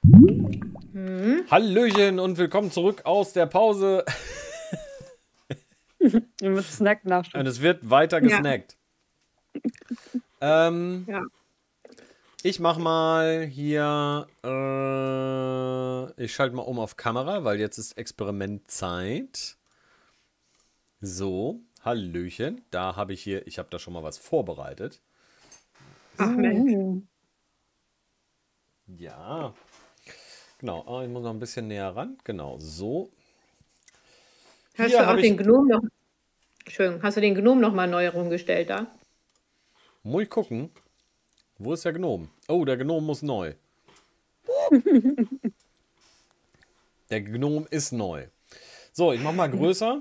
Hallöchen und willkommen zurück aus der Pause. Mit Snack-Nachschub. Und es wird weiter gesnackt. Ja. Ich mach mal hier, ich schalte mal um auf Kamera, weil jetzt ist Experimentzeit. So, Hallöchen. Da habe ich habe da schon mal was vorbereitet. Ach Mensch. Ja. Genau, ich muss noch ein bisschen näher ran. Genau, so. Hast Hier du auch habe den ich, Gnom noch. Entschuldigung, hast du den Gnom noch mal neu rumgestellt da? muss ich gucken. Wo ist der Gnom? Oh, der Gnom muss neu. Der Gnom ist neu. So, ich mach mal größer.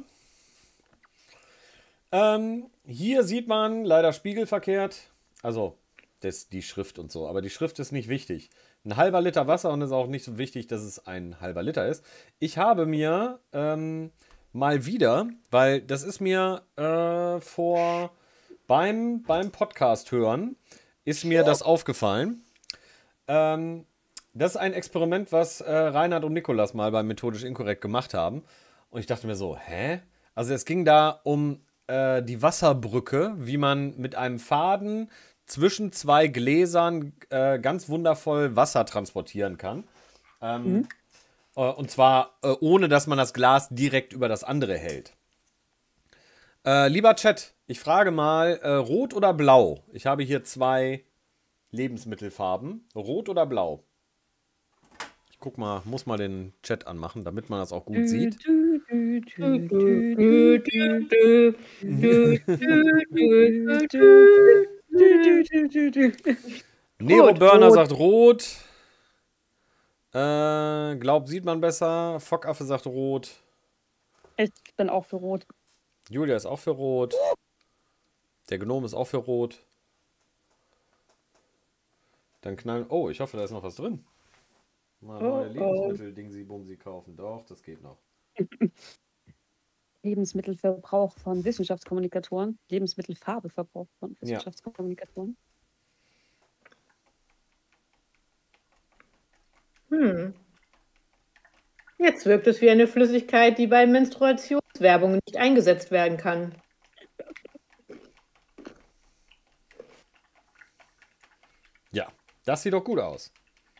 Hier sieht man leider spiegelverkehrt. Also, die Schrift und so. Aber die Schrift ist nicht wichtig. Ein halber Liter Wasser und es ist auch nicht so wichtig, dass es ein halber Liter ist. Ich habe mir mal wieder, weil das ist mir beim Podcast hören, ist mir das aufgefallen. Das ist ein Experiment, was Reinhard und Nikolas mal bei Methodisch Inkorrekt gemacht haben. Und ich dachte mir so, hä? Also es ging da um die Wasserbrücke, wie man mit einem Faden zwischen zwei Gläsern ganz wundervoll Wasser transportieren kann. Und zwar ohne, dass man das Glas direkt über das andere hält. Lieber Chat, ich frage mal, rot oder blau? Ich habe hier zwei Lebensmittelfarben. Rot oder blau? Ich guck mal, muss mal den Chat anmachen, damit man das auch gut sieht. Nero Burner Rot. sagt rot. Glaub, sieht man besser. Fockaffe sagt rot. Ich bin auch für Rot. Julia ist auch für rot. Der Gnom ist auch für rot. Dann knallen. Oh, ich hoffe, da ist noch was drin. Mal neue Lebensmittel, Dingsi Bumsi kaufen. Doch, das geht noch. Lebensmittelverbrauch von Wissenschaftskommunikatoren. Lebensmittelfarbeverbrauch von Wissenschaftskommunikatoren. Jetzt wirkt es wie eine Flüssigkeit, die bei Menstruationswerbung nicht eingesetzt werden kann. Ja, das sieht doch gut aus.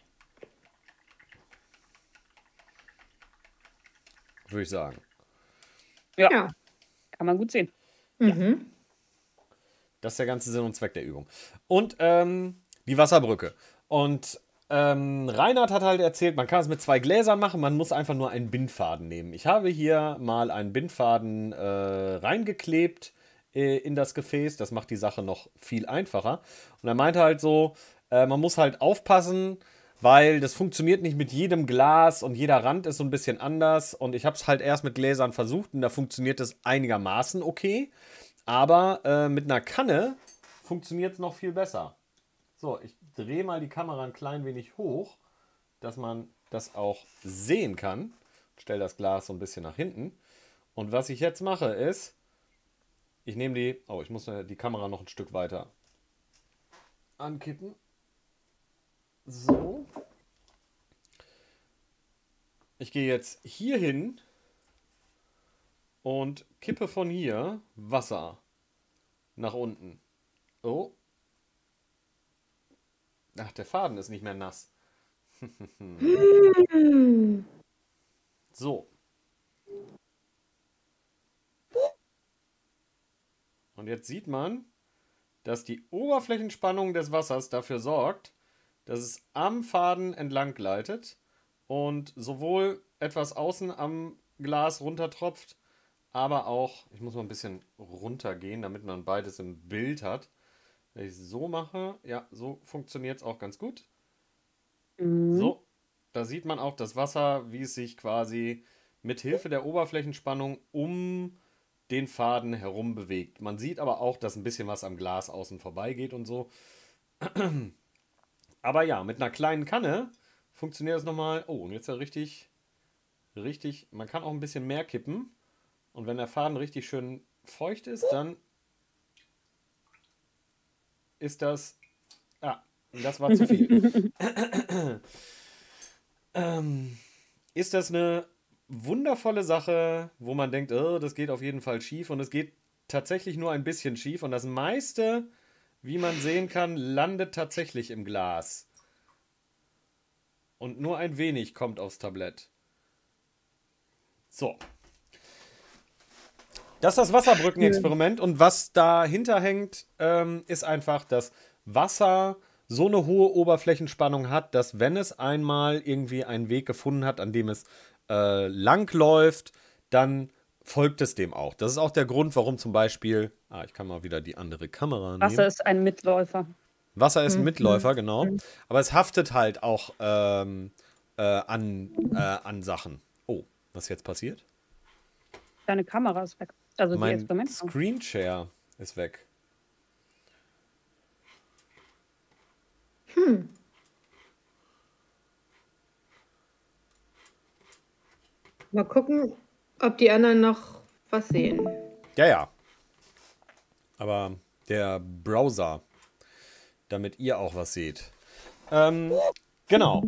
Würde ich sagen. Ja. Kann man gut sehen. Das ist der ganze Sinn und Zweck der Übung. Und die Wasserbrücke. Und Reinhard hat halt erzählt, man kann es mit zwei Gläsern machen, man muss einfach nur einen Bindfaden nehmen. Ich habe hier mal einen Bindfaden reingeklebt in das Gefäß. Das macht die Sache noch viel einfacher. Und er meinte halt so, man muss halt aufpassen, weil das funktioniert nicht mit jedem Glas und jeder Rand ist so ein bisschen anders. Und ich habe es halt erst mit Gläsern versucht und da funktioniert es einigermaßen okay. Aber mit einer Kanne funktioniert es noch viel besser. So, ich drehe mal die Kamera ein klein wenig hoch, dass man das auch sehen kann. Stelle das Glas so ein bisschen nach hinten. Und was ich jetzt mache ist, ich nehme die... Oh, ich muss die Kamera noch ein Stück weiter ankippen. So. Ich gehe jetzt hier hin und kippe von hier Wasser nach unten. Oh. Ach, der Faden ist nicht mehr nass. So. Und jetzt sieht man, dass die Oberflächenspannung des Wassers dafür sorgt, dass es am Faden entlang gleitet und sowohl etwas außen am Glas runtertropft, aber auch, ich muss mal ein bisschen runtergehen, damit man beides im Bild hat. Wenn ich es so mache, ja, so funktioniert es auch ganz gut. So, da sieht man auch das Wasser, wie es sich quasi mit Hilfe der Oberflächenspannung um den Faden herum bewegt. Man sieht aber auch, dass ein bisschen was am Glas außen vorbeigeht und so. Aber ja, mit einer kleinen Kanne funktioniert das nochmal. Oh, und jetzt ja richtig, man kann auch ein bisschen mehr kippen. Und wenn der Faden richtig schön feucht ist, dann ist das... Ah, das war zu viel. ist das eine wundervolle Sache, wo man denkt, oh, das geht auf jeden Fall schief und es geht tatsächlich nur ein bisschen schief und das meiste, wie man sehen kann, landet tatsächlich im Glas. Und nur ein wenig kommt aufs Tablett. So. Das ist das Wasserbrückenexperiment und was dahinter hängt, ist einfach, dass Wasser so eine hohe Oberflächenspannung hat, dass wenn es einmal irgendwie einen Weg gefunden hat, an dem es lang läuft, dann folgt es dem auch. Das ist auch der Grund, warum zum Beispiel, ich kann mal wieder die andere Kamera nehmen. Wasser ist ein Mitläufer. Wasser ist ein Mitläufer, genau. Aber es haftet halt auch an Sachen. Oh, was jetzt passiert? Deine Kamera ist weg. Also die Mein Experimente. Screenshare ist weg. Mal gucken, ob die anderen noch was sehen. Ja. Aber der Browser, damit ihr auch was seht. Genau.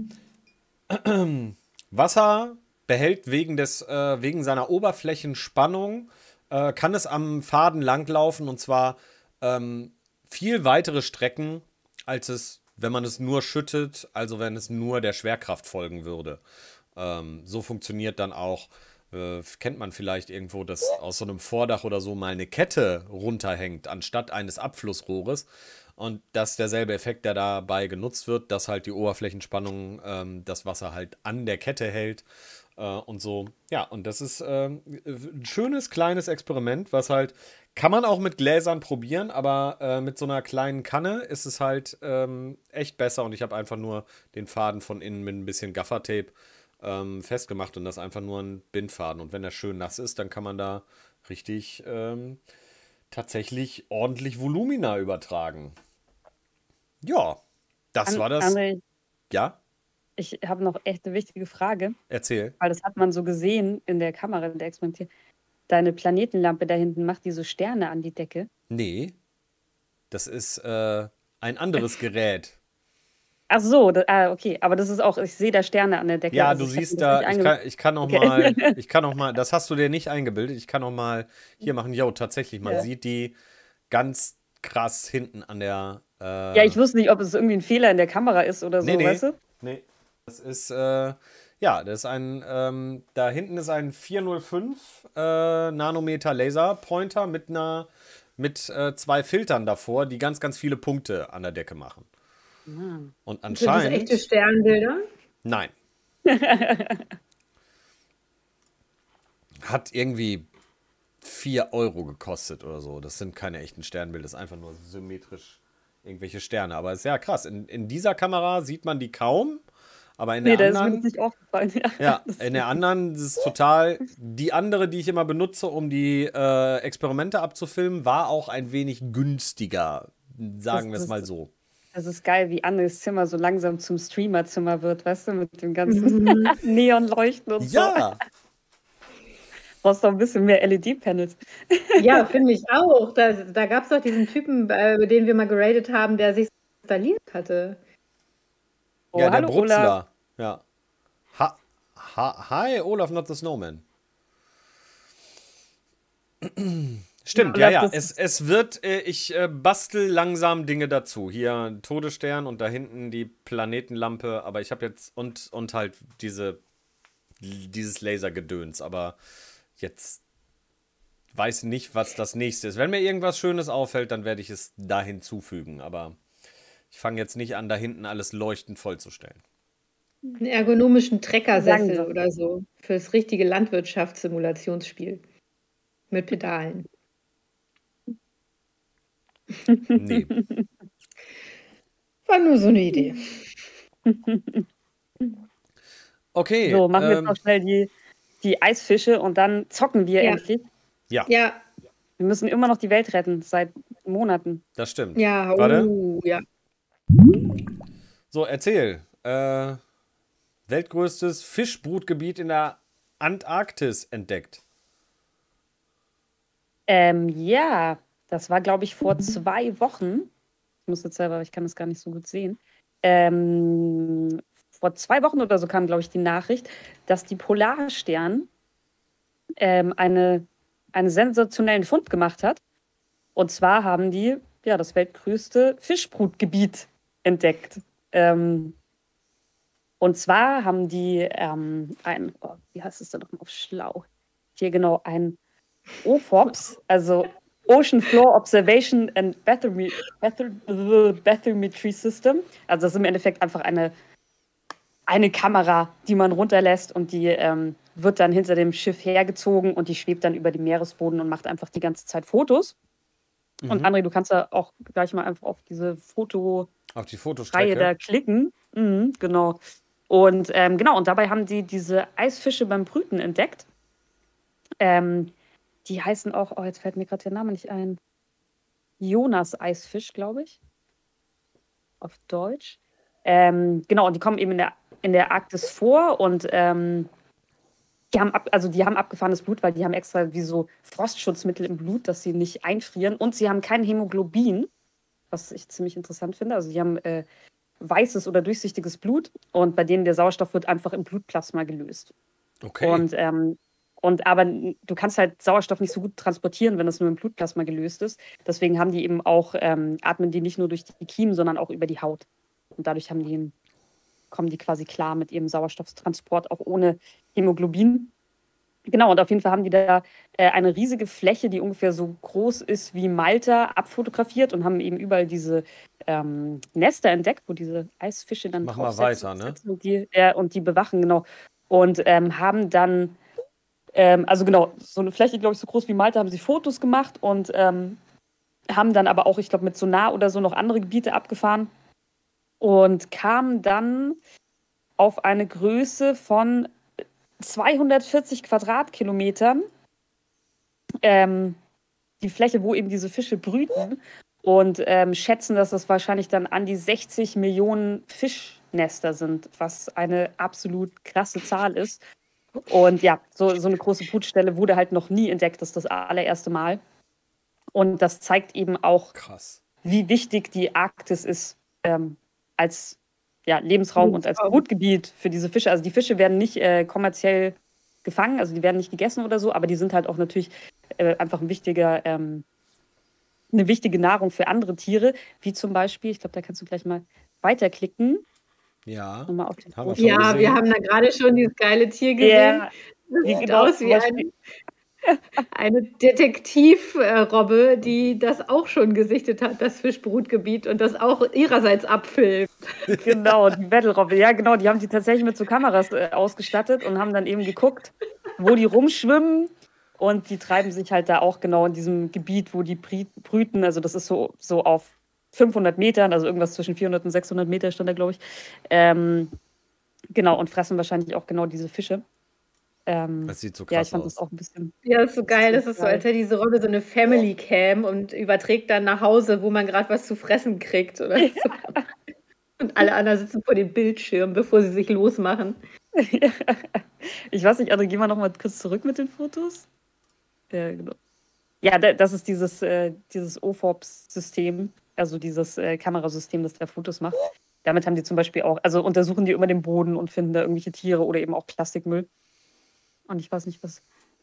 Wasser behält wegen seiner Oberflächenspannung, kann es am Faden langlaufen und zwar viel weitere Strecken, als es, wenn man es nur schüttet, also wenn es nur der Schwerkraft folgen würde. So funktioniert dann auch, kennt man vielleicht irgendwo, dass aus so einem Vordach oder so mal eine Kette runterhängt, anstatt eines Abflussrohres. Und das ist derselbe Effekt, der dabei genutzt wird, dass halt die Oberflächenspannung das Wasser halt an der Kette hält und so. Ja, und das ist ein schönes, kleines Experiment, was halt, kann man auch mit Gläsern probieren, aber mit so einer kleinen Kanne ist es halt echt besser. Und ich habe einfach nur den Faden von innen mit ein bisschen Gaffertape festgemacht und das einfach nur ein Bindfaden. Und wenn der schön nass ist, dann kann man da richtig tatsächlich ordentlich Volumina übertragen. Ja, das war das. André, Ja, ich habe noch echt eine wichtige Frage, erzähl. weil das hat man so gesehen in der Kamera, in der Experimentier. Deine Planetenlampe da hinten macht diese Sterne an die Decke. Nee, das ist ein anderes Gerät. Ach so, okay. Aber das ist auch, ich sehe da Sterne an der Decke. Ja, Also du ich hab siehst mir das da, nicht ich kann noch mal, das hast du dir nicht eingebildet, ich kann noch mal hier machen. Jo, tatsächlich, man sieht die ganz krass hinten an der. Ja, ich wusste nicht, ob es irgendwie ein Fehler in der Kamera ist oder so, Nee. weißt du? Nee, das ist, das ist da hinten ist ein 405 Nanometer Laserpointer mit 2 Filtern davor, die ganz, ganz viele Punkte an der Decke machen. Und Sind das anscheinend. echte Sternbilder? Nein. Hat irgendwie 4 Euro gekostet oder so. Das sind keine echten Sternbilder, das ist einfach nur symmetrisch irgendwelche Sterne. Aber es ist ja krass. In dieser Kamera sieht man die kaum, aber in der Nee, da ist mir anderen. das nicht aufgefallen. Ja, in der anderen ist es total. Die andere, die ich immer benutze, um die Experimente abzufilmen, war auch ein wenig günstiger. Sagen wir es mal so. Das ist geil, wie Annes Zimmer so langsam zum Streamerzimmer wird, weißt du, mit dem ganzen Neonleuchten und so. Ja, Brauchst doch ein bisschen mehr LED-Panels. Ja, finde ich auch. Da gab es doch diesen Typen, den wir mal geradet haben, der sich installiert hatte. Oh, ja, der hallo, Olaf. Brutzler. Ja. Hi, Olaf, not the Snowman. Stimmt, Ja, ja. das- Es wird, ich bastel langsam Dinge dazu. Hier ein Todesstern und da hinten die Planetenlampe, aber ich habe jetzt und halt dieses Lasergedöns, aber jetzt weiß nicht, was das nächste ist. Wenn mir irgendwas Schönes auffällt, dann werde ich es da hinzufügen, aber ich fange jetzt nicht an, da hinten alles leuchtend vollzustellen. Einen ergonomischen Treckersessel Langsam. oder so. Fürs richtige Landwirtschaftssimulationsspiel. Mit Pedalen. Nee. War nur so eine Idee. Okay. So, machen wir jetzt noch schnell die Eisfische und dann zocken wir Ja. endlich. Ja, Ja, Wir müssen immer noch die Welt retten, seit Monaten. das stimmt. ja, Warte. ja. So, erzähl. Weltgrößtes Fischbrutgebiet in der Antarktis entdeckt. Ja, das war, glaube ich, vor 2 Wochen. Ich muss jetzt selber, ich kann das gar nicht so gut sehen. vor 2 Wochen oder so kam, glaube ich, die Nachricht, dass die Polarstern einen sensationellen Fund gemacht hat. Und zwar haben die das weltgrößte Fischbrutgebiet entdeckt. Und zwar haben die wie heißt es da doch mal auf schlau? Hier genau, ein OFOBS, also Ocean Floor Observation and Bathymetry System. Also das ist im Endeffekt einfach eine Kamera, die man runterlässt und die wird dann hinter dem Schiff hergezogen und die schwebt dann über dem Meeresboden und macht einfach die ganze Zeit Fotos. Und André, du kannst da auch gleich mal einfach auf diese Auf die Reihe Fotostrecke. da klicken. Genau. Und genau, und dabei haben die diese Eisfische beim Brüten entdeckt. Die heißen auch, jetzt fällt mir gerade der Name nicht ein. Jonas-Eisfisch, glaube ich. Auf Deutsch. Genau, und die kommen eben in der Arktis vor und die haben abgefahrenes Blut, weil die haben extra wie so Frostschutzmittel im Blut, dass sie nicht einfrieren. Und sie haben kein Hämoglobin, was ich ziemlich interessant finde. Also die haben weißes oder durchsichtiges Blut und bei denen der Sauerstoff wird einfach im Blutplasma gelöst. Okay. Aber du kannst halt Sauerstoff nicht so gut transportieren, wenn das nur im Blutplasma gelöst ist. Deswegen haben die eben auch, atmen die nicht nur durch die Kiemen, sondern auch über die Haut. Und dadurch kommen die quasi klar mit ihrem Sauerstofftransport, auch ohne Hämoglobin. Genau, und auf jeden Fall haben die da eine riesige Fläche, die ungefähr so groß ist wie Malta, abfotografiert und haben eben überall diese Nester entdeckt, wo diese Eisfische dann Mach mal drauf weiter, ne? und die bewachen, genau. Und haben dann, also genau, so eine Fläche, glaube ich, so groß wie Malta, haben sie Fotos gemacht und haben dann aber auch, ich glaube, mit Sonar oder so noch andere Gebiete abgefahren und kamen dann auf eine Größe von 240 Quadratkilometern, die Fläche, wo eben diese Fische brüten und schätzen, dass das wahrscheinlich dann an die 60 Millionen Fischnester sind, was eine absolut krasse Zahl ist. Und ja, so eine große Brutstelle wurde halt noch nie entdeckt, das ist das allererste Mal. Und das zeigt eben auch, Krass. wie wichtig die Arktis ist als Lebensraum und als Brutgebiet für diese Fische. Also die Fische werden nicht kommerziell gefangen, also die werden nicht gegessen oder so, aber die sind halt auch natürlich einfach eine wichtige Nahrung für andere Tiere, wie zum Beispiel, ich glaube, da kannst du gleich mal weiterklicken. Ja, Nochmal auf den haben wir Foto. schon Ja, wir gesehen. haben da gerade schon dieses geile Tier gesehen. Ja, Das wie sieht genau aus zum wie Beispiel. eine Detektivrobbe, die das auch schon gesichtet hat, das Fischbrutgebiet, und das auch ihrerseits abfilmt. Genau, die Battle-Robbe. Ja, genau, die haben die tatsächlich mit so Kameras ausgestattet und haben dann eben geguckt, wo die rumschwimmen. Und die treiben sich halt da auch genau in diesem Gebiet, wo die brüten. Also das ist so auf 500 Metern, also irgendwas zwischen 400 und 600 Meter stand da, glaube ich. Genau, und fressen wahrscheinlich auch genau diese Fische. Das sieht so Ja, krass ich fand das aus. auch ein bisschen. Ja, das ist so geil. Das ist so, geil. als hätte diese Robbe so eine Family Cam und überträgt dann nach Hause, wo man gerade was zu fressen kriegt oder so. Und alle anderen sitzen vor dem Bildschirm, bevor sie sich losmachen. Ich weiß nicht, André, gehen wir noch mal kurz zurück mit den Fotos. Ja, genau. Ja, das ist dieses OFOBS-System, also dieses Kamerasystem, das da Fotos macht. Damit haben die zum Beispiel auch, also untersuchen die immer den Boden und finden da irgendwelche Tiere oder eben auch Plastikmüll. Und ich weiß nicht, was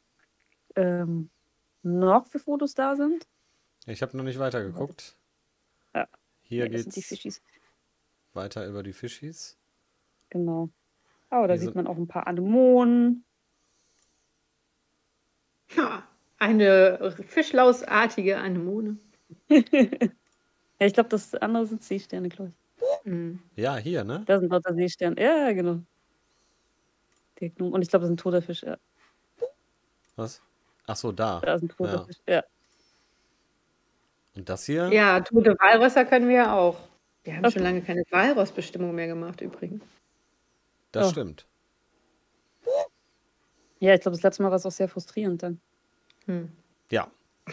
noch für Fotos da sind. Ich habe noch nicht weitergeguckt. Ja. Hier Nee, das sind die geht's Fischis. weiter über die Fischis. Genau. Oh, da Hier sieht sind- man auch ein paar Anemonen. Ja, eine fischlausartige Anemone. Ja, ich glaube, das andere sind Seesterne, glaube ich. Mhm. Ja, hier, ne? Da sind lauter Seesterne. Ja, genau. Und ich glaube, das ist ein toter Fisch. Ja, Was? Ach so, da. da ist ein toter Ja. Fisch. Ja. Und das hier? Ja, tote Walrösser können wir ja auch. Wir haben Okay. schon lange keine Walrossbestimmung mehr gemacht, übrigens. Das Oh. stimmt. Ja, ich glaube, das letzte Mal war es auch sehr frustrierend dann. Ja.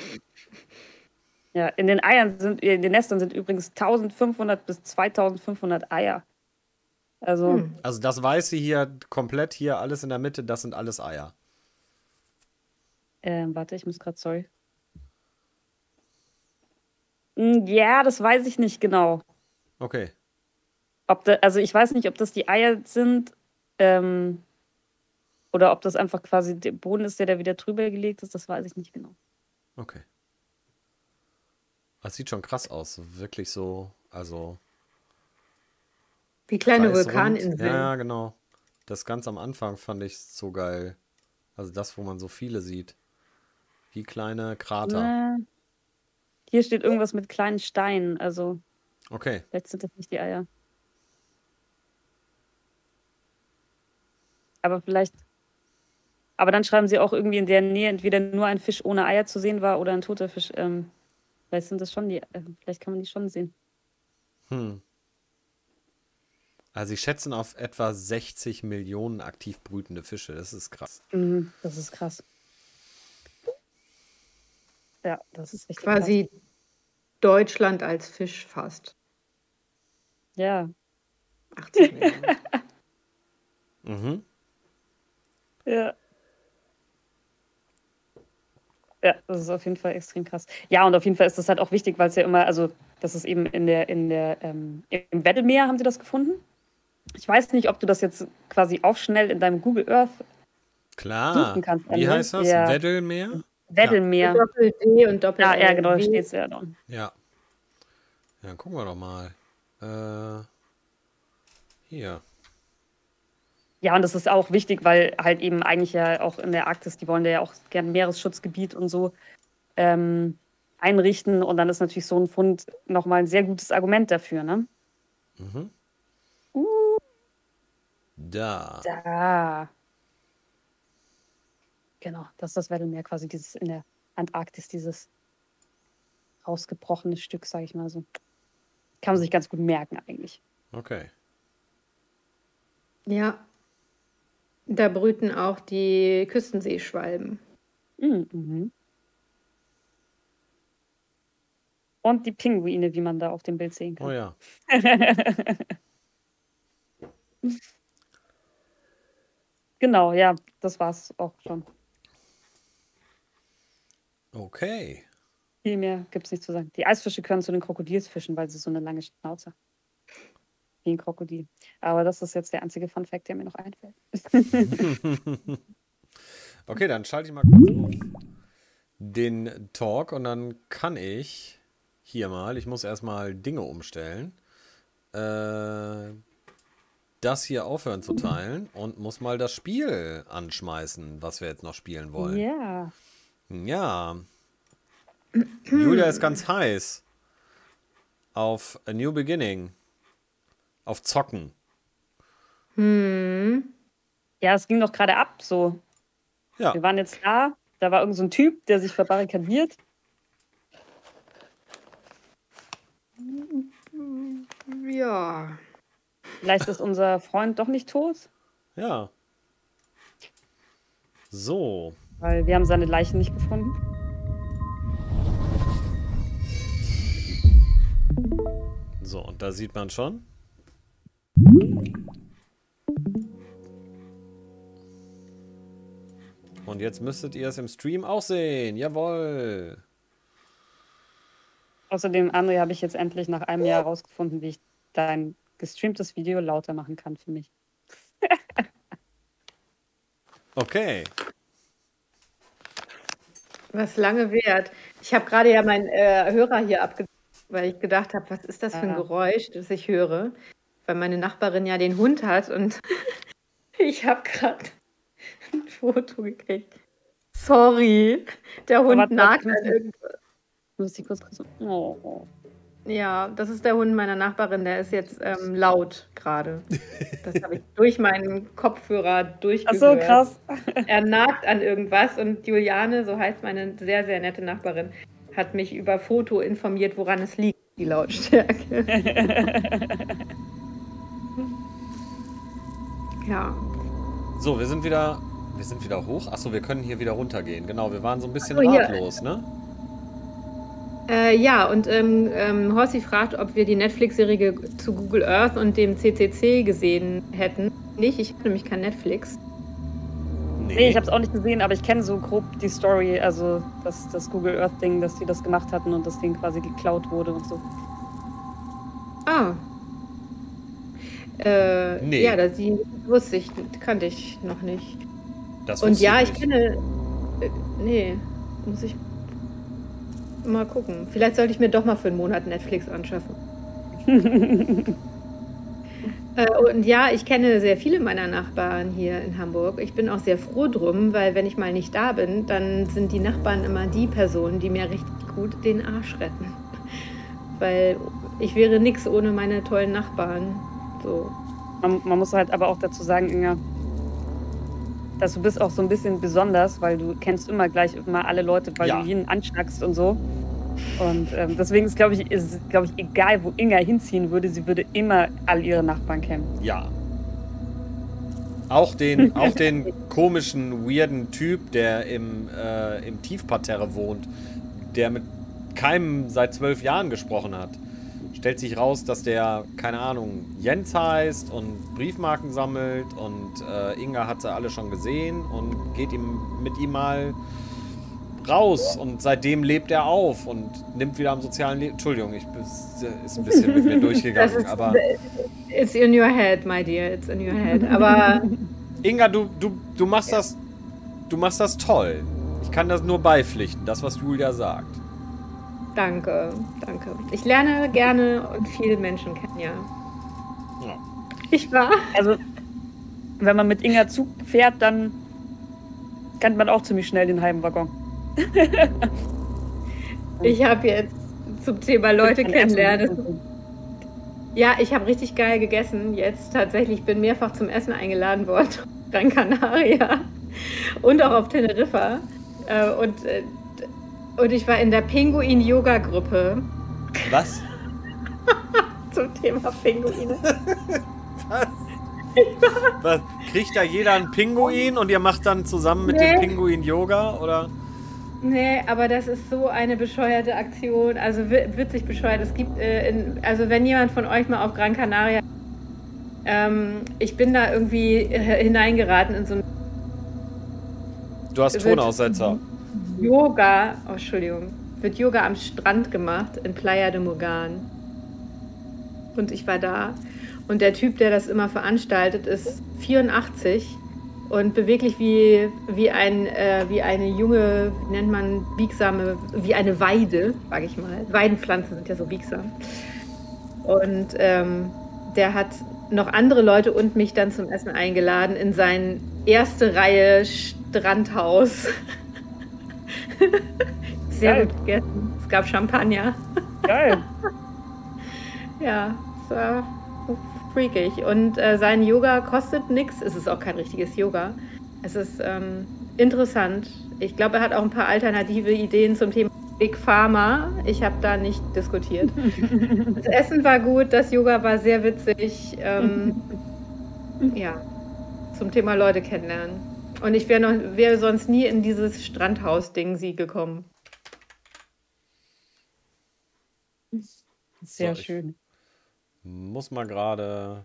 Ja, in den Nestern sind übrigens 1500 bis 2500 Eier. Also, Also das Weiße hier komplett, hier alles in der Mitte, das sind alles Eier. warte, ich muss gerade, sorry. Ja, das weiß ich nicht genau. Okay. Also ich weiß nicht, ob das die Eier sind oder ob das einfach quasi der Boden ist, der da wieder drüber gelegt ist. Das weiß ich nicht genau. Okay. Das sieht schon krass aus. Wirklich so, also Wie kleine kreisrund. Vulkaninseln. Ja, genau. Das ganz am Anfang fand ich so geil. Also das, wo man so viele sieht. Wie kleine Krater. Hier steht irgendwas mit kleinen Steinen. Also Okay. vielleicht sind das nicht die Eier. Aber vielleicht. Aber dann schreiben sie auch irgendwie in der Nähe entweder nur ein Fisch ohne Eier zu sehen war oder ein toter Fisch. Vielleicht sind das schon die. Vielleicht kann man die schon sehen. Also sie schätzen auf etwa 60 Millionen aktiv brütende Fische. Das ist krass. Das ist krass. Ja, das ist richtig Quasi Deutschland als Fisch fast. krass. Ja. 80 Millionen. Mhm. Ja. Ja, das ist auf jeden Fall extrem krass. Ja, und auf jeden Fall ist das halt auch wichtig, weil es ja immer, also das ist eben im Weddellmeer haben sie das gefunden. Ich weiß nicht, ob du das jetzt quasi auch schnell in deinem Google Earth Klar. suchen kannst. Wie heißt das? Ja. Weddellmeer? Weddellmeer. Doppel-D und Doppel Ja, genau, da W. steht es ja da. Ja. Ja, dann gucken wir doch mal. Hier. Ja, und das ist auch wichtig, weil halt eben eigentlich ja auch in der Arktis, die wollen ja auch gerne Meeresschutzgebiet und so einrichten. Und dann ist natürlich so ein Fund nochmal ein sehr gutes Argument dafür, ne? Mhm. Da. Da. Genau, das ist das Weddellmeer quasi, dieses in der Antarktis, dieses rausgebrochene Stück, sage ich mal so. Kann man sich ganz gut merken eigentlich. Okay. Ja. Da brüten auch die Küstenseeschwalben. Mhm. Und die Pinguine, wie man da auf dem Bild sehen kann. Oh ja. Genau, ja, das war's auch schon. Okay. Viel mehr gibt's nicht zu sagen. Die Eisfische gehören zu den Krokodilsfischen, weil sie so eine lange Schnauze haben. Wie ein Krokodil. Aber das ist jetzt der einzige Fun-Fact, der mir noch einfällt. Okay, dann schalte ich mal kurz auf den Talk und dann kann ich hier mal, ich muss erstmal Dinge umstellen, das hier aufhören zu teilen und muss mal das Spiel anschmeißen, was wir jetzt noch spielen wollen. Ja. Ja. Julia ist ganz heiß auf A New Beginning. Auf Zocken. Ja, es ging doch gerade ab, so. Ja. Wir waren jetzt da war irgend so ein Typ, der sich verbarrikadiert. Ja. Vielleicht ist unser Freund doch nicht tot, Ja. So. weil wir haben seine Leiche nicht gefunden. So, und da sieht man schon. Und jetzt müsstet ihr es im Stream auch sehen. Jawohl. Außerdem, André, habe ich jetzt endlich nach einem Jahr herausgefunden, wie ich dein gestreamtes Video lauter machen kann für mich. Okay. Was lange währt. Ich habe gerade ja meinen Hörer hier abgedreht, weil ich gedacht habe, was ist das für ein Geräusch, das ich höre? Weil meine Nachbarin ja den Hund hat und ich habe gerade ein Foto gekriegt. Sorry, der Hund warte, nagt warte, an irgendwas. Muss ich kurz küssen. Oh. Ja, das ist der Hund meiner Nachbarin, der ist jetzt laut gerade. Das habe ich durch meinen Kopfhörer Ach durchgehört. so, krass. Er nagt an irgendwas und Juliane, so heißt meine sehr, sehr nette Nachbarin, hat mich über Foto informiert, woran es liegt, die Lautstärke. Ja. So, wir sind wieder hoch. Achso, wir können hier wieder runtergehen. Genau, wir waren so ein bisschen Ach so, hier. ratlos, ne? Ja, und Horsi fragt, ob wir die Netflix-Serie zu Google Earth und dem CCC gesehen hätten. Nicht, ich habe nämlich kein Netflix. Nee, ich habe es auch nicht gesehen, aber ich kenne so grob die Story, also das Google Earth-Ding, dass die das gemacht hatten und das Ding quasi geklaut wurde und so. Ah. Nee. Ja, die wusste ich, kannte ich noch nicht. Das Und wusste ja, ich ich nicht. kenne. Nee, muss ich mal gucken. Vielleicht sollte ich mir doch mal für einen Monat Netflix anschaffen. Und ja, ich kenne sehr viele meiner Nachbarn hier in Hamburg. Ich bin auch sehr froh drum, weil wenn ich mal nicht da bin, dann sind die Nachbarn immer die Personen, die mir richtig gut den Arsch retten. Weil ich wäre nix ohne meine tollen Nachbarn. So. Man muss halt aber auch dazu sagen, Inga, dass du bist auch so ein bisschen besonders, weil du kennst immer alle Leute, weil Ja. du jeden anschnackst und so. Und deswegen ist, glaube ich, egal, wo Inga hinziehen würde, sie würde immer all ihre Nachbarn kennen. Ja. Auch den komischen, weirden Typ, der im Tiefparterre wohnt, der mit keinem seit 12 Jahren gesprochen hat. Stellt sich raus, dass der, keine Ahnung, Jens heißt und Briefmarken sammelt und Inga hat sie alle schon gesehen und geht mit ihm mal raus und seitdem lebt er auf und nimmt wieder am sozialen Leben. Entschuldigung, ist ein bisschen mit mir durchgegangen, aber It's in your head, my dear, it's in your head. Aber Inga, du machst das toll. Ich kann das nur beipflichten, das, was Julia sagt. danke. Ich lerne gerne und viele Menschen kennen, ja. Ja. Ich war. Also, wenn man mit Inga Zug fährt, dann kennt man auch ziemlich schnell den halben Waggon. Ich habe jetzt zum Thema Leute kennenlernen. Ja, ich habe richtig geil gegessen jetzt. Tatsächlich bin mehrfach zum Essen eingeladen worden. Gran Canaria und auch auf Teneriffa. Und ich war in der Pinguin-Yoga-Gruppe Was? zum Thema Pinguine. Was? Kriegt da jeder einen Pinguin und ihr macht dann zusammen mit dem Pinguin Yoga, oder? Nee, aber das ist so eine bescheuerte Aktion. Also witzig bescheuert. Es gibt, also wenn jemand von euch mal auf Gran Canaria, ich bin da irgendwie hineingeraten in so ein Du hast Tonaussetzer. Yoga, oh, Entschuldigung, wird Yoga am Strand gemacht in Playa de Morgan. Und ich war da. Und der Typ, der das immer veranstaltet, ist 84 und beweglich wie eine junge, wie nennt man, biegsame, wie eine Weide, sage ich mal. Weidenpflanzen sind ja so biegsam. Und der hat noch andere Leute und mich dann zum Essen eingeladen in sein erste Reihe Strandhaus. Sehr gut gegessen. Es gab Champagner. Geil. Ja, es war freakig. Und sein Yoga kostet nichts. Es ist auch kein richtiges Yoga. Es ist interessant. Ich glaube, er hat auch ein paar alternative Ideen zum Thema Big Pharma. Ich habe da nicht diskutiert. Das Essen war gut, das Yoga war sehr witzig. Ja, zum Thema Leute kennenlernen. Und ich wäre sonst nie in dieses Strandhaus-Ding gekommen. Sehr So, schön. Muss mal gerade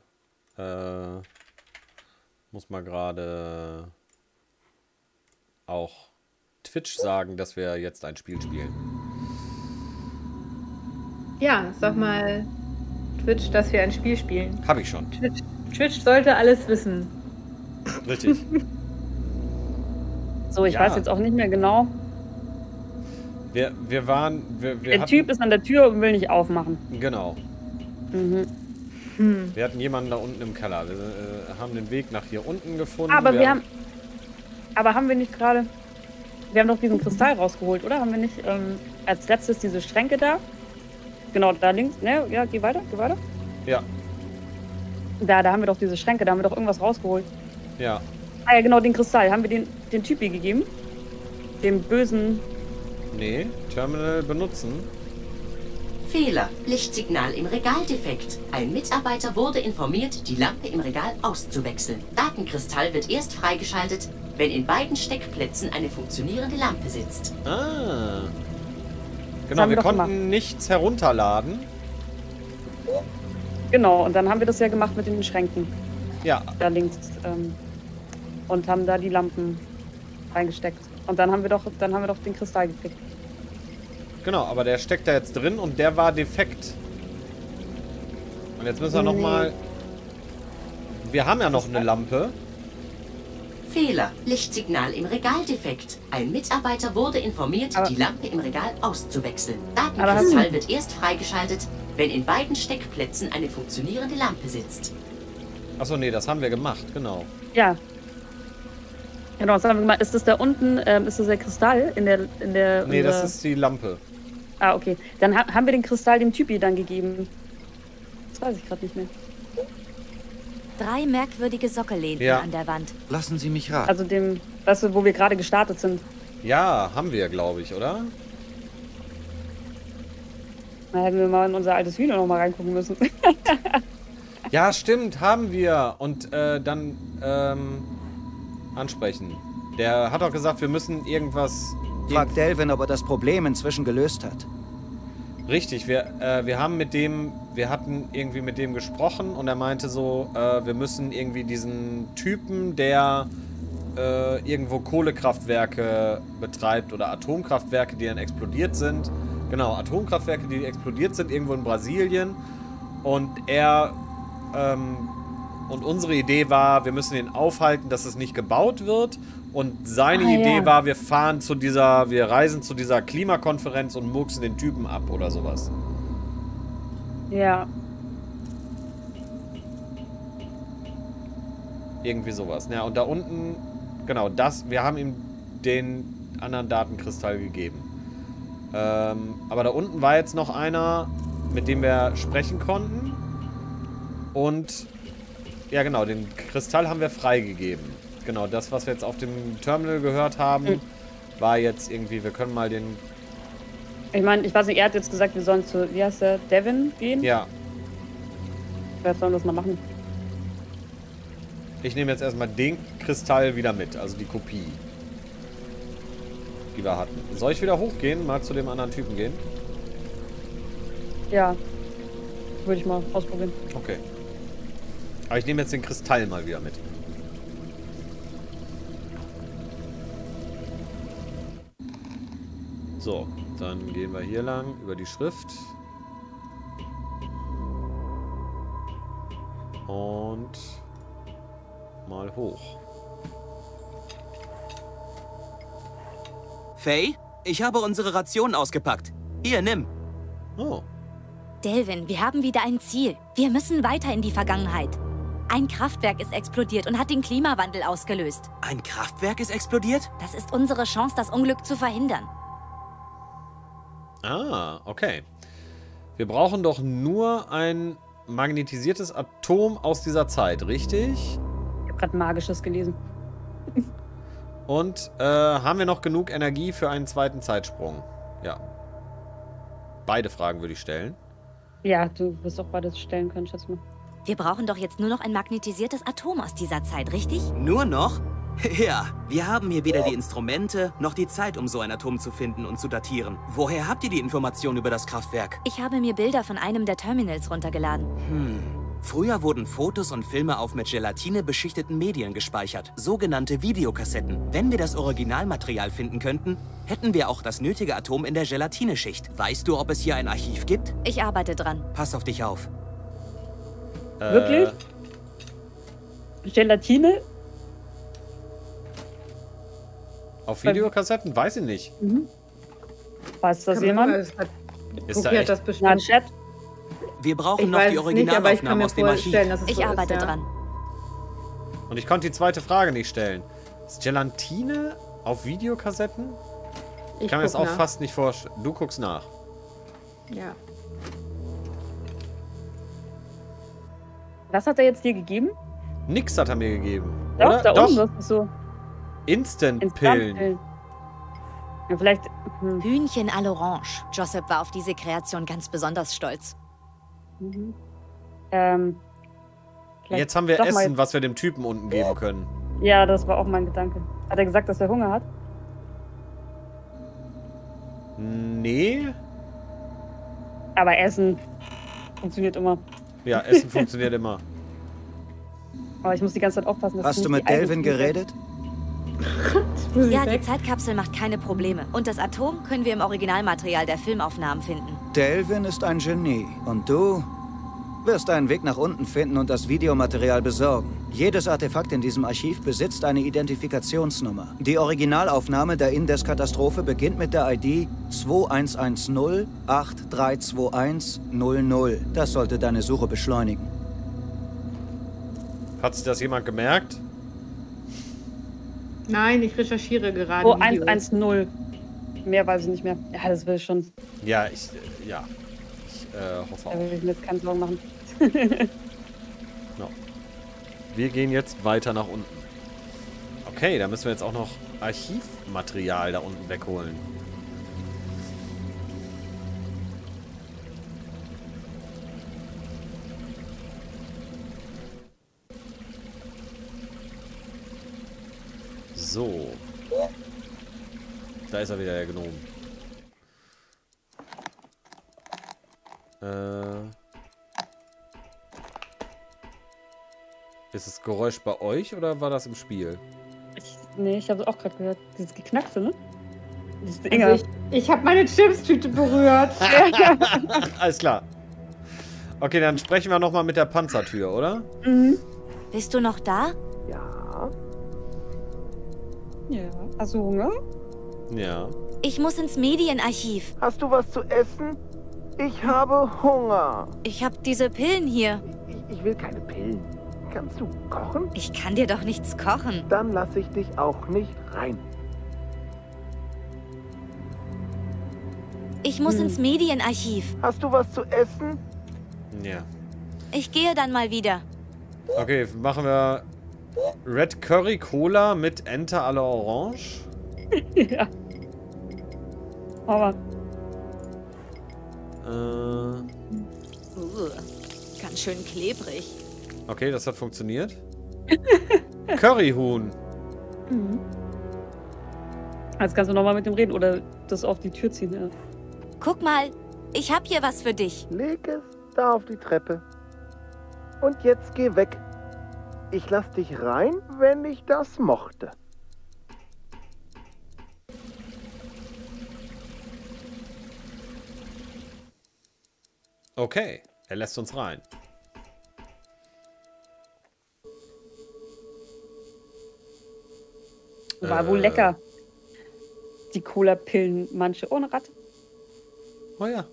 auch Twitch sagen, dass wir jetzt ein Spiel spielen. Ja, sag mal Twitch, dass wir ein Spiel spielen. Hab ich schon. Twitch sollte alles wissen. Richtig. So, ich Ja. weiß jetzt auch nicht mehr genau. Wir Der hatten, Typ ist an der Tür und will nicht aufmachen. Genau. Mhm. Wir hatten jemanden da unten im Keller. Wir haben den Weg nach hier unten gefunden. Aber haben wir nicht gerade... Wir haben doch diesen Kristall rausgeholt, oder? Haben wir nicht als letztes diese Schränke da? Genau, da links. Ne? Ja, geh weiter. Ja, Da haben wir doch diese Schränke, da haben wir doch irgendwas rausgeholt. ja. Ah ja, genau, den Kristall. Haben wir den Typi gegeben? Dem bösen... Nee, Terminal benutzen. Fehler. Lichtsignal im Regal defekt. Ein Mitarbeiter wurde informiert, die Lampe im Regal auszuwechseln. Datenkristall wird erst freigeschaltet, wenn in beiden Steckplätzen eine funktionierende Lampe sitzt. Ah. Genau, haben wir wir doch konnten gemacht. nichts herunterladen. Genau, und dann haben wir das ja gemacht mit den Schränken. Ja, Da links. Und haben da die Lampen reingesteckt. Und dann haben wir doch den Kristall gekriegt. genau, aber der steckt da jetzt drin und der war defekt. Und jetzt müssen wir Nee. nochmal. wir haben ja noch eine Lampe. Fehler. Lichtsignal im Regal defekt. Ein Mitarbeiter wurde informiert, die Lampe im Regal auszuwechseln. Datenkristall wird erst freigeschaltet, wenn in beiden Steckplätzen eine funktionierende Lampe sitzt. Achso, nee, das haben wir gemacht, genau. Ja. Genau, das haben wir gemacht. Ist das da unten, ist das der Kristall in der... Nee, das ist die Lampe. Ah, okay. Dann haben wir den Kristall dem Typi dann gegeben. Das weiß ich gerade nicht mehr. 3 merkwürdige Sockelläden an der Wand. Lassen Sie mich raten. Also dem, weißt du, wo wir gerade gestartet sind. Ja, haben wir, glaube ich, oder? Da hätten wir mal in unser altes Video noch mal reingucken müssen. Ja, stimmt, haben wir. Und dann ansprechen. Der hat doch gesagt, wir müssen irgendwas... Frag Delvin, ob er das Problem inzwischen gelöst hat. Richtig, wir hatten irgendwie mit dem gesprochen und er meinte so, wir müssen irgendwie diesen Typen, der irgendwo Kohlekraftwerke betreibt oder Atomkraftwerke, die dann explodiert sind. Genau, Atomkraftwerke, die explodiert sind, irgendwo in Brasilien. Und und unsere Idee war, wir müssen ihn aufhalten, dass es nicht gebaut wird. Und seine Idee war, wir reisen zu dieser Klimakonferenz und murksen den Typen ab oder sowas. Ja. Irgendwie sowas. Ja, und da unten, genau, wir haben ihm den anderen Datenkristall gegeben. Aber da unten war jetzt noch einer, mit dem wir sprechen konnten. Und, ja genau, den Kristall haben wir freigegeben. Genau, das, was wir jetzt auf dem Terminal gehört haben, war jetzt irgendwie, wir können mal den... Ich meine, ich weiß nicht, er hat jetzt gesagt, wir sollen zu, wie heißt der, Devin gehen? Ja. Wer soll das mal machen? Ich nehme jetzt erstmal den Kristall wieder mit, also die Kopie, die wir hatten. Soll ich wieder hochgehen, mal zu dem anderen Typen gehen? Ja. Würde ich mal ausprobieren. Okay. Aber ich nehme jetzt den Kristall mal wieder mit. So, dann gehen wir hier lang über die Schrift. Und mal hoch. Faye, ich habe unsere Ration ausgepackt. Hier, nimm. Oh. Delvin, wir haben wieder ein Ziel. Wir müssen weiter in die Vergangenheit. Ein Kraftwerk ist explodiert und hat den Klimawandel ausgelöst. Ein Kraftwerk ist explodiert? Das ist unsere Chance, das Unglück zu verhindern. Ah, okay. Wir brauchen doch nur ein magnetisiertes Atom aus dieser Zeit, richtig? Ich habe gerade Magisches gelesen. Und haben wir noch genug Energie für einen zweiten Zeitsprung? Ja. Beide Fragen würde ich stellen. Ja, du wirst auch beides stellen können, schätze mal. Wir brauchen doch jetzt nur noch ein magnetisiertes Atom aus dieser Zeit, richtig? Nur noch? Ja, wir haben hier weder die Instrumente noch die Zeit, um so ein Atom zu finden und zu datieren. Woher habt ihr die Information über das Kraftwerk? Ich habe mir Bilder von einem der Terminals runtergeladen. Früher wurden Fotos und Filme auf mit Gelatine beschichteten Medien gespeichert, sogenannte Videokassetten. Wenn wir das Originalmaterial finden könnten, hätten wir auch das nötige Atom in der Gelatineschicht. Weißt du, ob es hier ein Archiv gibt? Ich arbeite dran. Pass auf dich auf. Wirklich? Gelatine? Auf Videokassetten? Weiß ich nicht. Weiß das jemand? Ist da Kopiert echt? das Na, bestimmt. Chat? Wir brauchen Ich noch weiß die es nicht, aber ich kann Originalaufnahmen mir aus dem Archiv. vorstellen, dass es Ich so arbeite ist, ja. dran. Und ich konnte die zweite Frage nicht stellen. Ist Gelatine auf Videokassetten? Ich kann mir das guck auch nach. fast nicht vorstellen. Du guckst nach. Ja. Was hat er jetzt dir gegeben? Nix hat er mir gegeben. Doch, Oder? da Doch. unten, das ist so Instant-Pillen. Ja, vielleicht. Hühnchen à l'orange. Joseph war auf diese Kreation ganz besonders stolz. vielleicht Jetzt haben wir doch mal- Essen, was wir dem Typen unten geben können. Ja, das war auch mein Gedanke. Hat er gesagt, dass er Hunger hat? Nee. Aber Essen funktioniert immer. Ja, Essen funktioniert immer. Aber ich muss die ganze Zeit aufpassen, dass Hast ich du nicht mit die Delvin Eigen- geredet? Ja, die Zeitkapsel macht keine Probleme. Und das Atom können wir im Originalmaterial der Filmaufnahmen finden. Delvin ist ein Genie. Und du wirst einen Weg nach unten finden und das Videomaterial besorgen. Jedes Artefakt in diesem Archiv besitzt eine Identifikationsnummer. Die Originalaufnahme der Indes-Katastrophe beginnt mit der ID 2110-832100. Das sollte deine Suche beschleunigen. Hat sich das jemand gemerkt? Nein, ich recherchiere gerade. Oh, 110. Mehr weiß ich nicht mehr. Ja, das will ich schon. Ja, ich hoffe auch. Da will ich mir jetzt keine Sorgen machen. No. Wir gehen jetzt weiter nach unten. Okay, da müssen wir jetzt auch noch Archivmaterial da unten wegholen. So. Da ist er wieder, der Gnom. Ist das Geräusch bei euch oder war das im Spiel? Nee, ich habe es auch gerade gehört. Dieses Geknackste, ne? Dieses Also ich habe meine Chipstüte berührt. Alles klar. Okay, dann sprechen wir nochmal mit der Panzertür, oder? Mhm. Bist du noch da? Ja. Ja. Hast du Hunger? Ja. Ich muss ins Medienarchiv. Hast du was zu essen? Ich habe Hunger. Ich habe diese Pillen hier. Ich will keine Pillen. Kannst du kochen? Ich kann dir doch nichts kochen. Dann lasse ich dich auch nicht rein. Ich muss ins Medienarchiv. Hast du was zu essen? Ja. Ich gehe dann mal wieder. Okay, machen wir Red Curry Cola mit Ente à la Orange. Ja. Aber. Ganz schön klebrig. Okay, das hat funktioniert. Curryhuhn. Mhm. Jetzt kannst du nochmal mit dem reden oder das auf die Tür ziehen. Ja. Guck mal, ich hab hier was für dich. Leg es da auf die Treppe. Und jetzt geh weg. Ich lass dich rein, wenn ich das mochte. Okay, er lässt uns rein. War wohl lecker. Die Cola-Pillen, manche ohne Ratte. Oh ja.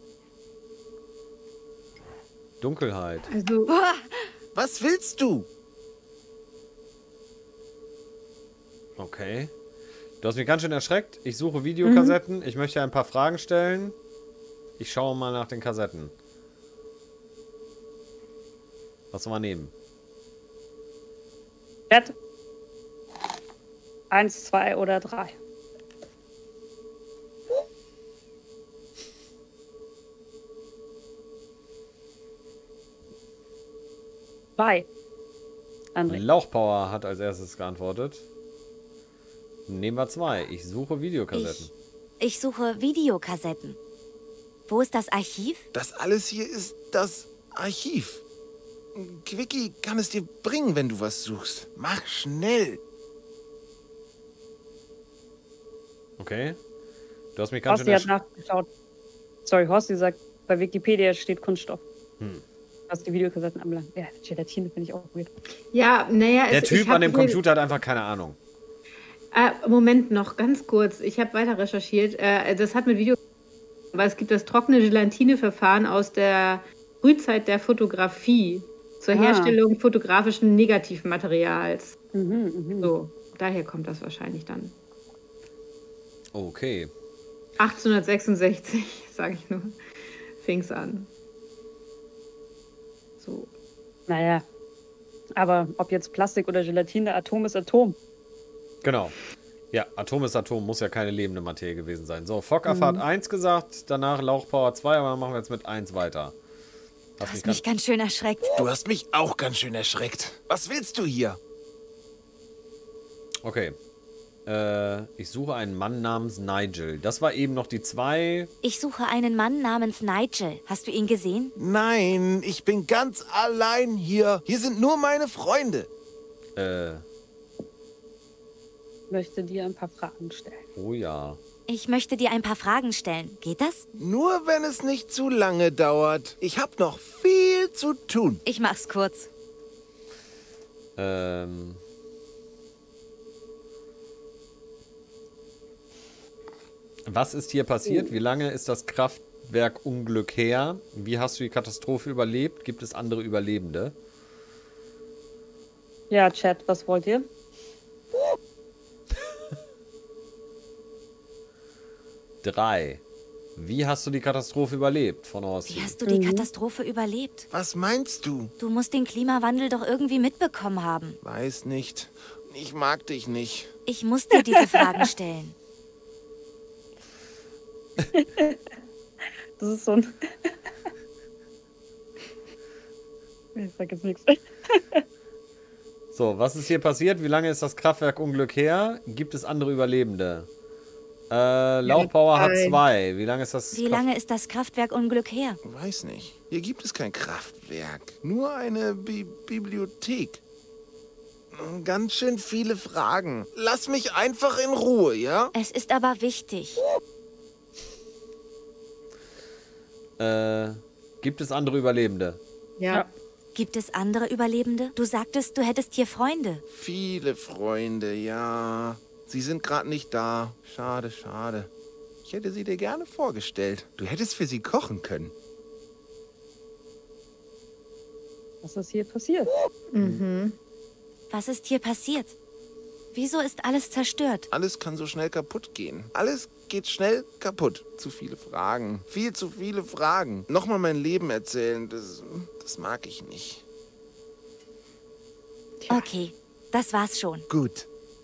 Dunkelheit. Also, Was willst du? Okay. Du hast mich ganz schön erschreckt. Ich suche Videokassetten. Ich möchte ein paar Fragen stellen. Ich schaue mal nach den Kassetten. Was soll man nehmen? Red. 1, 2 oder 3. Bei. André. Lauchpower hat als erstes geantwortet. Nehmen wir 2. Ich suche Videokassetten. Ich suche Videokassetten. Wo ist das Archiv? Das alles hier ist das Archiv. Quickie kann es dir bringen, wenn du was suchst. Mach schnell. Okay. Du hast mich ganz Horsti schön hat nachgeschaut. Sorry, Horsti sagt, bei Wikipedia steht Kunststoff. Was die Videokassetten anbelangt. Ja, Gelatine finde ich auch weird. ja, naja. Der Typ an dem Computer hat einfach keine Ahnung. Moment noch, ganz kurz. Ich habe weiter recherchiert. Das hat mit Video... Weil es gibt das trockene Gelatine-Verfahren aus der Frühzeit der Fotografie zur Herstellung fotografischen Negativmaterials. So, daher kommt das wahrscheinlich dann. Okay. 1866, sage ich nur, fing es an. So. Naja. Aber ob jetzt Plastik oder Gelatine, Atom ist Atom. Genau. Ja, Atom ist Atom, muss ja keine lebende Materie gewesen sein. So, Fokker hat 1 gesagt, danach Lauchpower 2, aber dann machen wir jetzt mit 1 weiter. Du hast mich ganz schön erschreckt. Du hast mich auch ganz schön erschreckt. Was willst du hier? Okay. Ich suche einen Mann namens Nigel. Das war eben noch die 2. Ich suche einen Mann namens Nigel. Hast du ihn gesehen? Nein, ich bin ganz allein hier. Hier sind nur meine Freunde. Möchte dir ein paar Fragen stellen. Oh ja. Ich möchte dir ein paar Fragen stellen. Geht das? Nur wenn es nicht zu lange dauert. Ich habe noch viel zu tun. Ich mach's kurz. Was ist hier passiert? Wie lange ist das Kraftwerkunglück her? Wie hast du die Katastrophe überlebt? Gibt es andere Überlebende? Ja, Chat, was wollt ihr? Drei. Wie hast du die Katastrophe überlebt, von Horst? Wie hast du die Katastrophe überlebt? Was meinst du? Du musst den Klimawandel doch irgendwie mitbekommen haben. Weiß nicht. Ich mag dich nicht. Ich muss dir diese Fragen stellen. Das ist so ein... Ich sag jetzt nichts. So, was ist hier passiert? Wie lange ist das Kraftwerkunglück her? Gibt es andere Überlebende? Lauchpower hat 2. Wie lange ist das? Wie lange ist das Kraftwerkunglück her? Weiß nicht. Hier gibt es kein Kraftwerk. Nur eine Bibliothek. Ganz schön viele Fragen. Lass mich einfach in Ruhe, ja? Es ist aber wichtig. Gibt es andere Überlebende? Ja. Gibt es andere Überlebende? Du sagtest, du hättest hier Freunde. Viele Freunde, ja. Sie sind gerade nicht da. Schade, schade. Ich hätte sie dir gerne vorgestellt. Du hättest für sie kochen können. Was ist hier passiert? Was ist hier passiert? Wieso ist alles zerstört? Alles kann so schnell kaputt gehen. Alles geht schnell kaputt. Zu viele Fragen. Viel zu viele Fragen. Nochmal mein Leben erzählen, das mag ich nicht. Okay, das war's schon. Gut.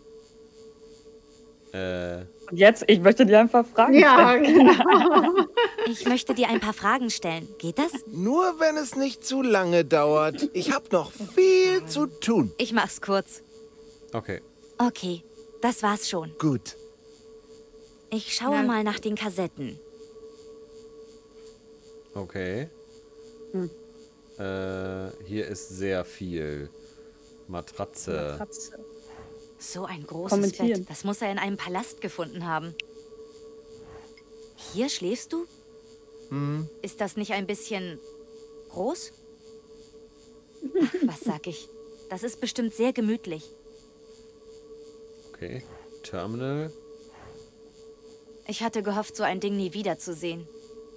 Und jetzt, ich möchte dir einfach fragen. Ja, genau. Ich möchte dir ein paar Fragen stellen. Geht das? Nur wenn es nicht zu lange dauert. Ich habe noch viel zu tun. Ich mach's kurz. Okay. Okay, das war's schon. Gut. Ich schaue mal nach den Kassetten. Okay. Hier ist sehr viel. Matratze. So ein großes Kommentieren. Bett. Das muss er in einem Palast gefunden haben. Hier schläfst du? Ist das nicht ein bisschen groß? Ach, was sag ich? Das ist bestimmt sehr gemütlich. Okay. Terminal. Ich hatte gehofft, so ein Ding nie wiederzusehen.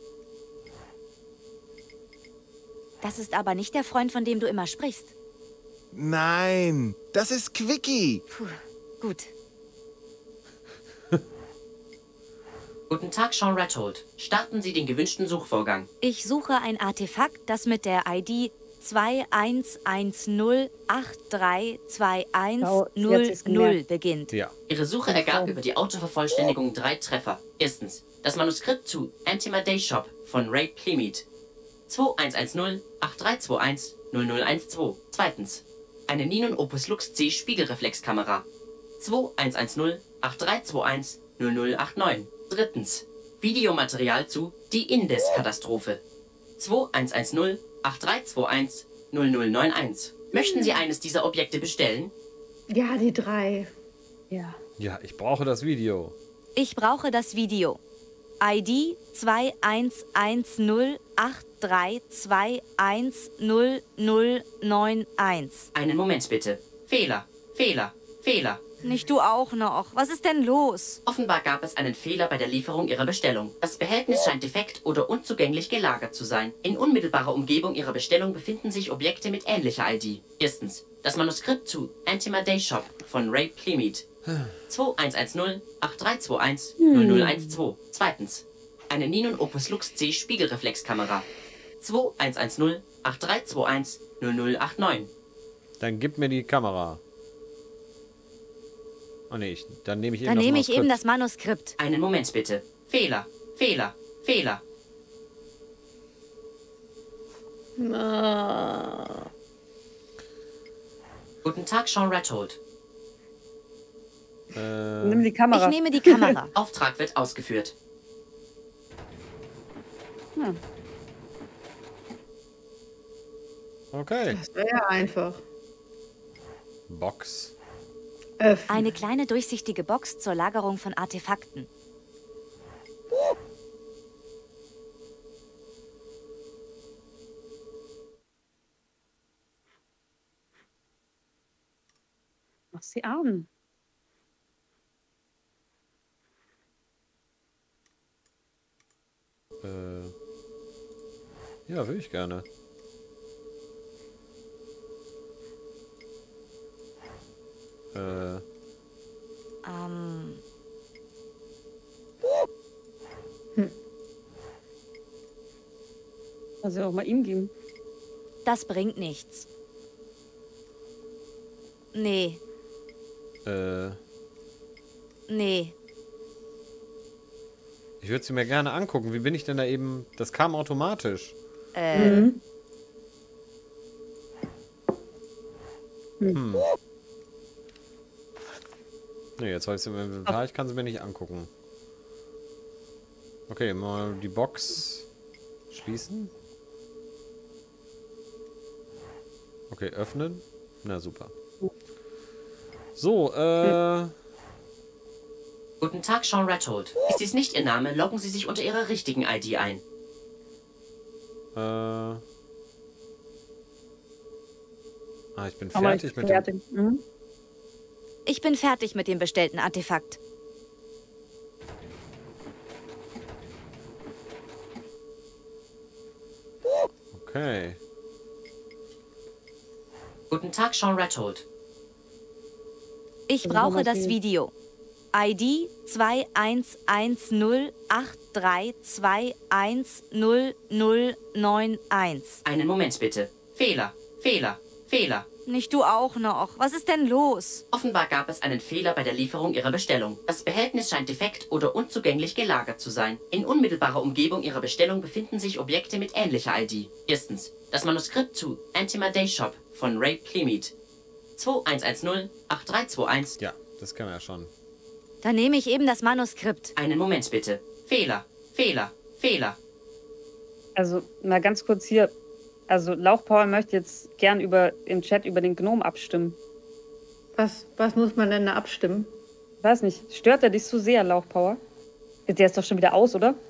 Das ist aber nicht der Freund, von dem du immer sprichst. Nein, das ist Quickie. Puh, gut. Guten Tag, Sean Rathold. Starten Sie den gewünschten Suchvorgang. Ich suche ein Artefakt, das mit der ID 2110832100 beginnt. Ja. Ihre Suche ergab über die Autovervollständigung 3 Treffer. Erstens, das Manuskript zu Antimaday Shop von Ray Clemead. 211083210012. Zweitens, eine Ninon Opus Lux C Spiegelreflexkamera. 211083210089. Drittens, Videomaterial zu Die Indes-Katastrophe. 211083210091. Möchten Sie eines dieser Objekte bestellen? Ja, die 3. Ja. Ja, ich brauche das Video. Ich brauche das Video. ID 211083210091. Einen Moment bitte. Fehler, Fehler, Fehler. Nicht du auch noch. Was ist denn los? Offenbar gab es einen Fehler bei der Lieferung Ihrer Bestellung. Das Behältnis scheint defekt oder unzugänglich gelagert zu sein. In unmittelbarer Umgebung Ihrer Bestellung befinden sich Objekte mit ähnlicher ID. Erstens, das Manuskript zu Antimaday Shop von Ray Clemead. 211083210012. Zweitens, eine Ninon Opus Lux C Spiegelreflexkamera. 211083210089. Dann gib mir die Kamera. Oh nee, dann nehme ich eben Dann das nehme ich eben Manuskript. das Manuskript. Einen Moment bitte. Fehler, Fehler, Fehler. Guten Tag, Sean Rathold. Nimm die Kamera. Ich nehme die Kamera. Auftrag wird ausgeführt. Okay. Das wäre ja einfach. Box. Öffnen. Eine kleine durchsichtige Box zur Lagerung von Artefakten. Ozean. Ja, will ich gerne. Also auch mal ihm geben. Das bringt nichts. Nee. Nee. Ich würde sie mir gerne angucken. Wie bin ich denn da eben... Das kam automatisch. Nee, jetzt habe ich sie im Inventar. Ich kann sie mir nicht angucken. Okay, mal die Box schließen. Okay, öffnen. Na, super. So, Guten Tag, Sean Rathold. Ist dies nicht Ihr Name, loggen Sie sich unter Ihrer richtigen ID ein. ich bin fertig mit dem... Ich bin fertig mit dem bestellten Artefakt. Okay. Guten Tag, Sean Rathold. Ich brauche das Video. ID 211083210091. Einen Moment bitte. Fehler, Fehler, Fehler. Nicht du auch noch. Was ist denn los? Offenbar gab es einen Fehler bei der Lieferung Ihrer Bestellung. Das Behältnis scheint defekt oder unzugänglich gelagert zu sein. In unmittelbarer Umgebung Ihrer Bestellung befinden sich Objekte mit ähnlicher ID. Erstens, das Manuskript zu Antima Day Shop von Ray Clemete. 21108321. Ja, das kennen wir ja schon. Dann nehme ich eben das Manuskript. Einen Moment bitte. Fehler, Fehler, Fehler. Also mal ganz kurz hier. Also Lauchpower möchte jetzt gern im Chat über den Gnom abstimmen. Was muss man denn da abstimmen? Weiß nicht. Stört er dich zu sehr, Lauchpower? Der ist doch schon wieder aus, oder?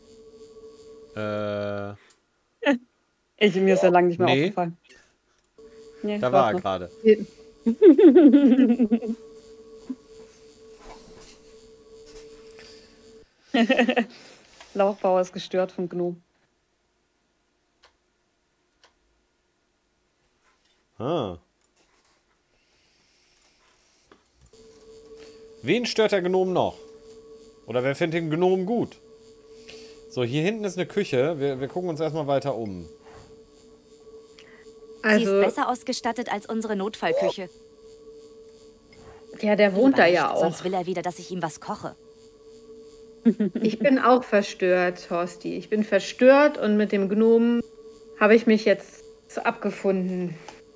Mir ist ja lange nicht mehr aufgefallen. Nee, da war er gerade. Lauchpower ist gestört vom Gnom. Wen stört der Gnom noch? Oder wer findet den Gnom gut? So, hier hinten ist eine Küche. Wir gucken uns erstmal weiter um. Sie ist besser ausgestattet als unsere Notfallküche. Ja, der wohnt da ja auch. Sonst will er wieder, dass ich ihm was koche. Ich bin auch verstört, Horsti. Ich bin verstört und mit dem Gnomen habe ich mich jetzt abgefunden.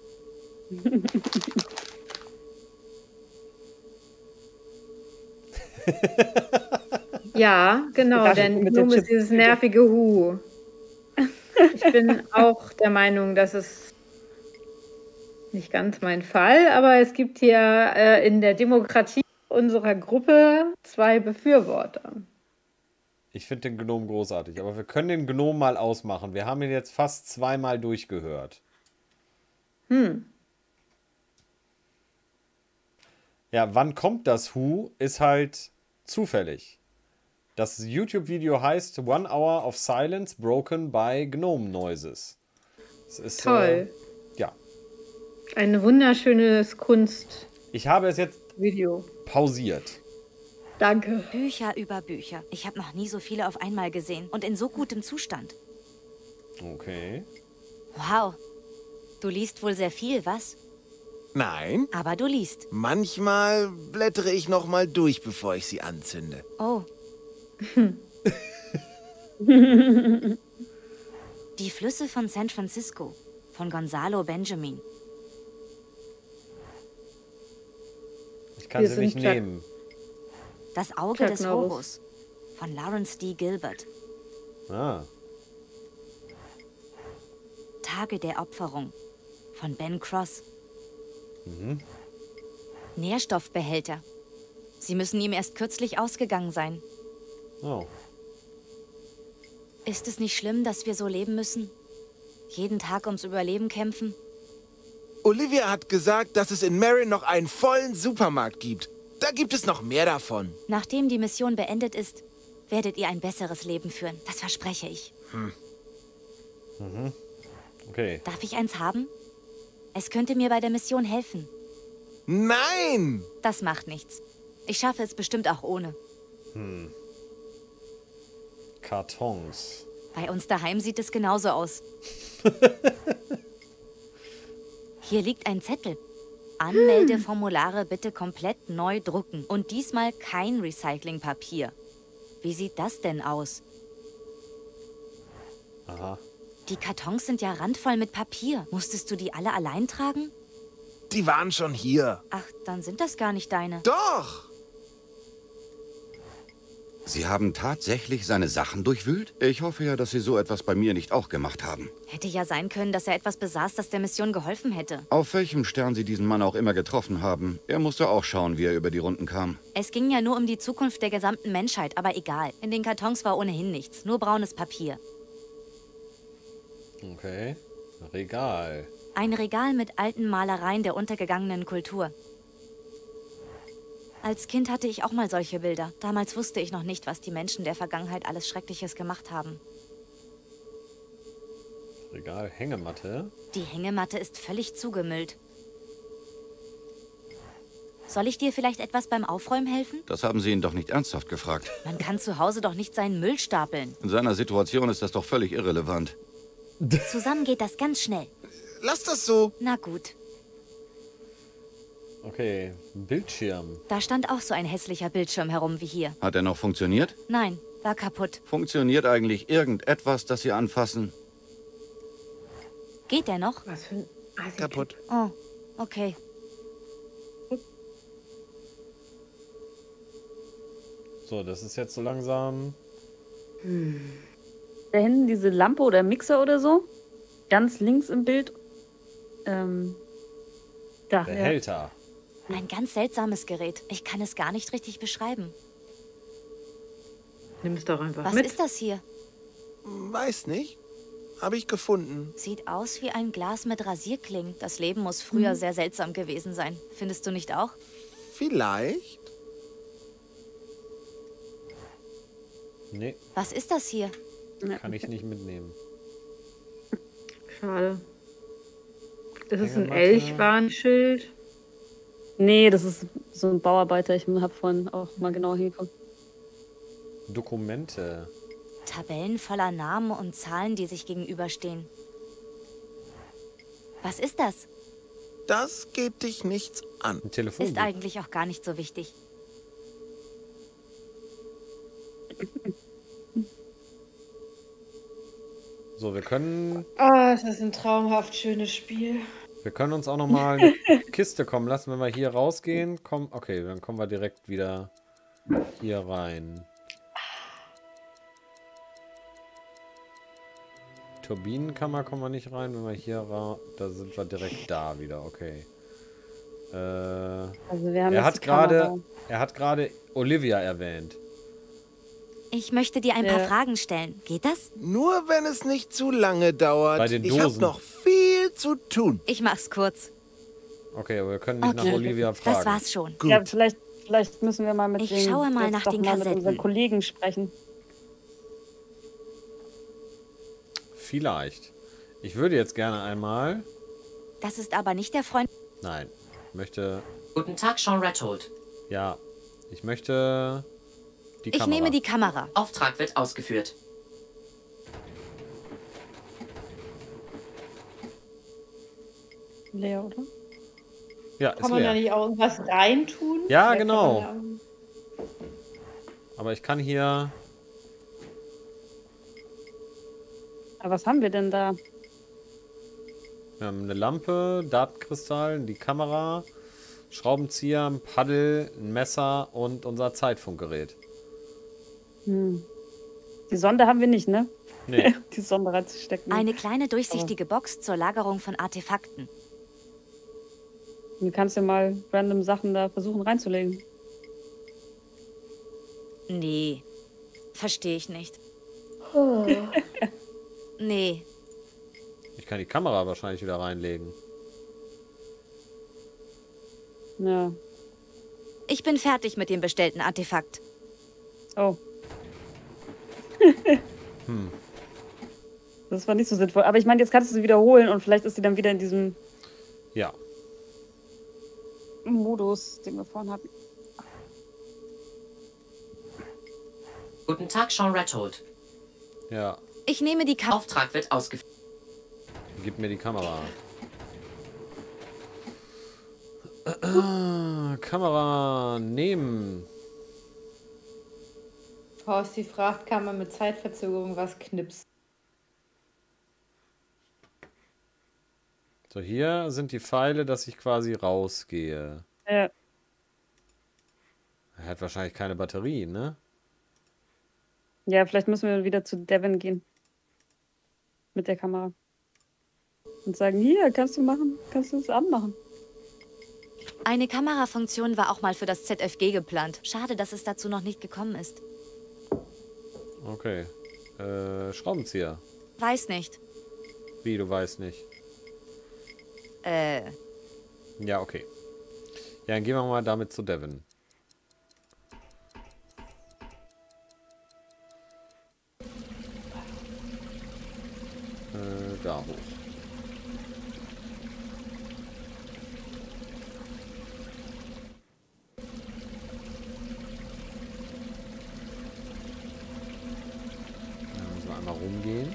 Ja, genau, denn Gnome ist dieses nervige Hu. Ich bin auch der Meinung, dass es nicht ganz mein Fall, aber es gibt hier in der Demokratie unserer Gruppe 2 Befürworter. Ich finde den Gnom großartig, aber wir können den Gnom mal ausmachen. Wir haben ihn jetzt fast zweimal durchgehört. Ja, wann kommt das Who, ist halt zufällig. Das YouTube-Video heißt One Hour of Silence Broken by Gnome Noises. Das ist, toll. Ja. Ein wunderschönes Kunstvideo. Ich habe es jetzt pausiert. Danke. Bücher über Bücher. Ich habe noch nie so viele auf einmal gesehen und in so gutem Zustand. Okay. Wow. Du liest wohl sehr viel, was? Nein. Aber du liest. Manchmal blättere ich noch mal durch, bevor ich sie anzünde. Oh. Die Flüsse von San Francisco, von Gonzalo Benjamin. Ich kann sie nicht nehmen. Das Auge des Horus, von Lawrence D. Gilbert. Tage der Opferung, von Ben Cross. Nährstoffbehälter. Sie müssen ihm erst kürzlich ausgegangen sein. Oh. Ist es nicht schlimm, dass wir so leben müssen? Jeden Tag ums Überleben kämpfen? Olivia hat gesagt, dass es in Marin noch einen vollen Supermarkt gibt. Da gibt es noch mehr davon. Nachdem die Mission beendet ist, werdet ihr ein besseres Leben führen. Das verspreche ich. Okay. Darf ich eins haben? Es könnte mir bei der Mission helfen. Nein! Das macht nichts. Ich schaffe es bestimmt auch ohne. Kartons. Bei uns daheim sieht es genauso aus. Hier liegt ein Zettel. Anmeldeformulare bitte komplett neu drucken. Und diesmal kein Recyclingpapier. Wie sieht das denn aus? Aha. Die Kartons sind ja randvoll mit Papier. Musstest du die alle allein tragen? Die waren schon hier. Ach, dann sind das gar nicht deine. Doch! Sie haben tatsächlich seine Sachen durchwühlt? Ich hoffe ja, dass Sie so etwas bei mir nicht auch gemacht haben. Hätte ja sein können, dass er etwas besaß, das der Mission geholfen hätte. Auf welchem Stern Sie diesen Mann auch immer getroffen haben, er musste auch schauen, wie er über die Runden kam. Es ging ja nur um die Zukunft der gesamten Menschheit, aber egal. In den Kartons war ohnehin nichts, nur braunes Papier. Okay. Regal. Ein Regal mit alten Malereien der untergegangenen Kultur. Als Kind hatte ich auch mal solche Bilder. Damals wusste ich noch nicht, was die Menschen der Vergangenheit alles Schreckliches gemacht haben. Regal, Hängematte. Die Hängematte ist völlig zugemüllt. Soll ich dir vielleicht etwas beim Aufräumen helfen? Das haben Sie ihn doch nicht ernsthaft gefragt. Man kann zu Hause doch nicht seinen Müll stapeln. In seiner Situation ist das doch völlig irrelevant. Zusammen geht das ganz schnell. Lass das so. Na gut. Okay, Bildschirm. Da stand auch so ein hässlicher Bildschirm herum wie hier. Hat er noch funktioniert? Nein, war kaputt. Funktioniert eigentlich irgendetwas, das Sie anfassen? Geht der noch? Was für ein Assi-Typ. Kaputt. Oh, okay. So, das ist jetzt so langsam. Da hinten diese Lampe oder Mixer oder so. Ganz links im Bild. Da. Ja. Behälter. Ein ganz seltsames Gerät. Ich kann es gar nicht richtig beschreiben. Nimm es doch einfach Was mit. ist das hier? Weiß nicht. Habe ich gefunden. Sieht aus wie ein Glas mit Rasierklingen. Das Leben muss früher sehr seltsam gewesen sein. Findest du nicht auch? Vielleicht. Nee, Was ist das hier? kann ich nicht mitnehmen. Schade. Das ist ein Hängematte. Elchwarnschild. Nee, das ist so ein Bauarbeiter. Ich habe vorhin auch mal genauer hingeguckt. Dokumente. Tabellen voller Namen und Zahlen, die sich gegenüberstehen. Was ist das? Das geht dich nichts an. Ein Telefonbuch. Ist eigentlich auch gar nicht so wichtig. So, wir können Ah, das ist ein traumhaft schönes Spiel. uns auch noch mal eine Kiste kommen lassen, wenn wir hier rausgehen. Okay, dann kommen wir direkt wieder hier rein. Turbinenkammer kommen wir nicht rein, wenn wir hier da sind wir direkt da wieder, okay. Also wir haben Er jetzt hat die Kamera. gerade Olivia erwähnt. Ich möchte dir ein paar Fragen stellen. Geht das? Nur wenn es nicht zu lange dauert. Bei den Ich habe Dosen. noch viel zu tun. Ich mach's kurz. Okay, aber wir können nicht Okay, nach Olivia fragen. das war's schon. Ja, vielleicht müssen wir mal mit Ich den, schaue mal jetzt nach doch den mal mit Kassetten. unseren Kollegen sprechen. Vielleicht. Ich würde jetzt gerne einmal... Das ist aber nicht der Freund. Nein, ich möchte... Guten Tag, Sean Rathold. Ja, ich möchte... Die Ich Kamera. nehme die Kamera. Auftrag wird ausgeführt. Leer, oder? Ja, ist Kann man da leer. nicht auch irgendwas reintun? Ja, Vielleicht genau. kann man Aber ich kann hier... Aber was haben wir denn da? Wir haben eine Lampe, Datenkristall, die Kamera, Schraubenzieher, ein Paddel, ein Messer und unser Zeitfunkgerät. Die Sonde haben wir nicht, ne? Nee. Die Sonde reinzustecken. Eine kleine durchsichtige Box zur Lagerung von Artefakten. Du kannst ja mal random Sachen da versuchen reinzulegen. Nee, verstehe ich nicht. Nee, Ich kann die Kamera wahrscheinlich wieder reinlegen. Ja. Ich bin fertig mit dem bestellten Artefakt. Oh. Das war nicht so sinnvoll. Aber ich meine, jetzt kannst du sie wiederholen und vielleicht ist sie dann wieder in diesem Modus, den wir vorhin hatten. Guten Tag, Sean Rathold. Ja. Ich nehme die Kamera. Auftrag wird ausgeführt. Gib mir die Kamera. Kamera nehmen. Horsti fragt, kann man mit Zeitverzögerung was knipsen? So, hier sind die Pfeile, dass ich quasi rausgehe. Ja. Er hat wahrscheinlich keine Batterie, ne? Ja, vielleicht müssen wir wieder zu Devin gehen. Mit der Kamera. Und sagen, hier, kannst du es anmachen. Eine Kamerafunktion war auch mal für das ZFG geplant. Schade, dass es dazu noch nicht gekommen ist. Okay. Schraubenzieher. Weiß nicht. Wie, du weißt nicht? Ja, okay. Ja, dann gehen wir mal damit zu Devin. Da hoch. Dann müssen wir einmal rumgehen.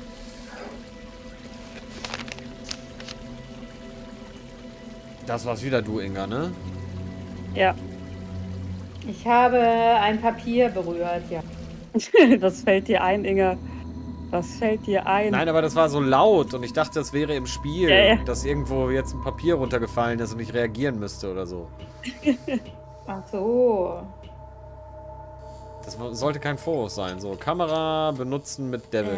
Das war's wieder du, Inga, ne? Ja. Ich habe ein Papier berührt, ja. Was fällt dir ein, Inga? Was fällt dir ein? Nein, aber das war so laut und ich dachte, das wäre im Spiel, Ja. dass irgendwo jetzt ein Papier runtergefallen ist und ich reagieren müsste oder so. Ach so. Das sollte kein Vorwurf sein. So, Kamera benutzen mit Devin.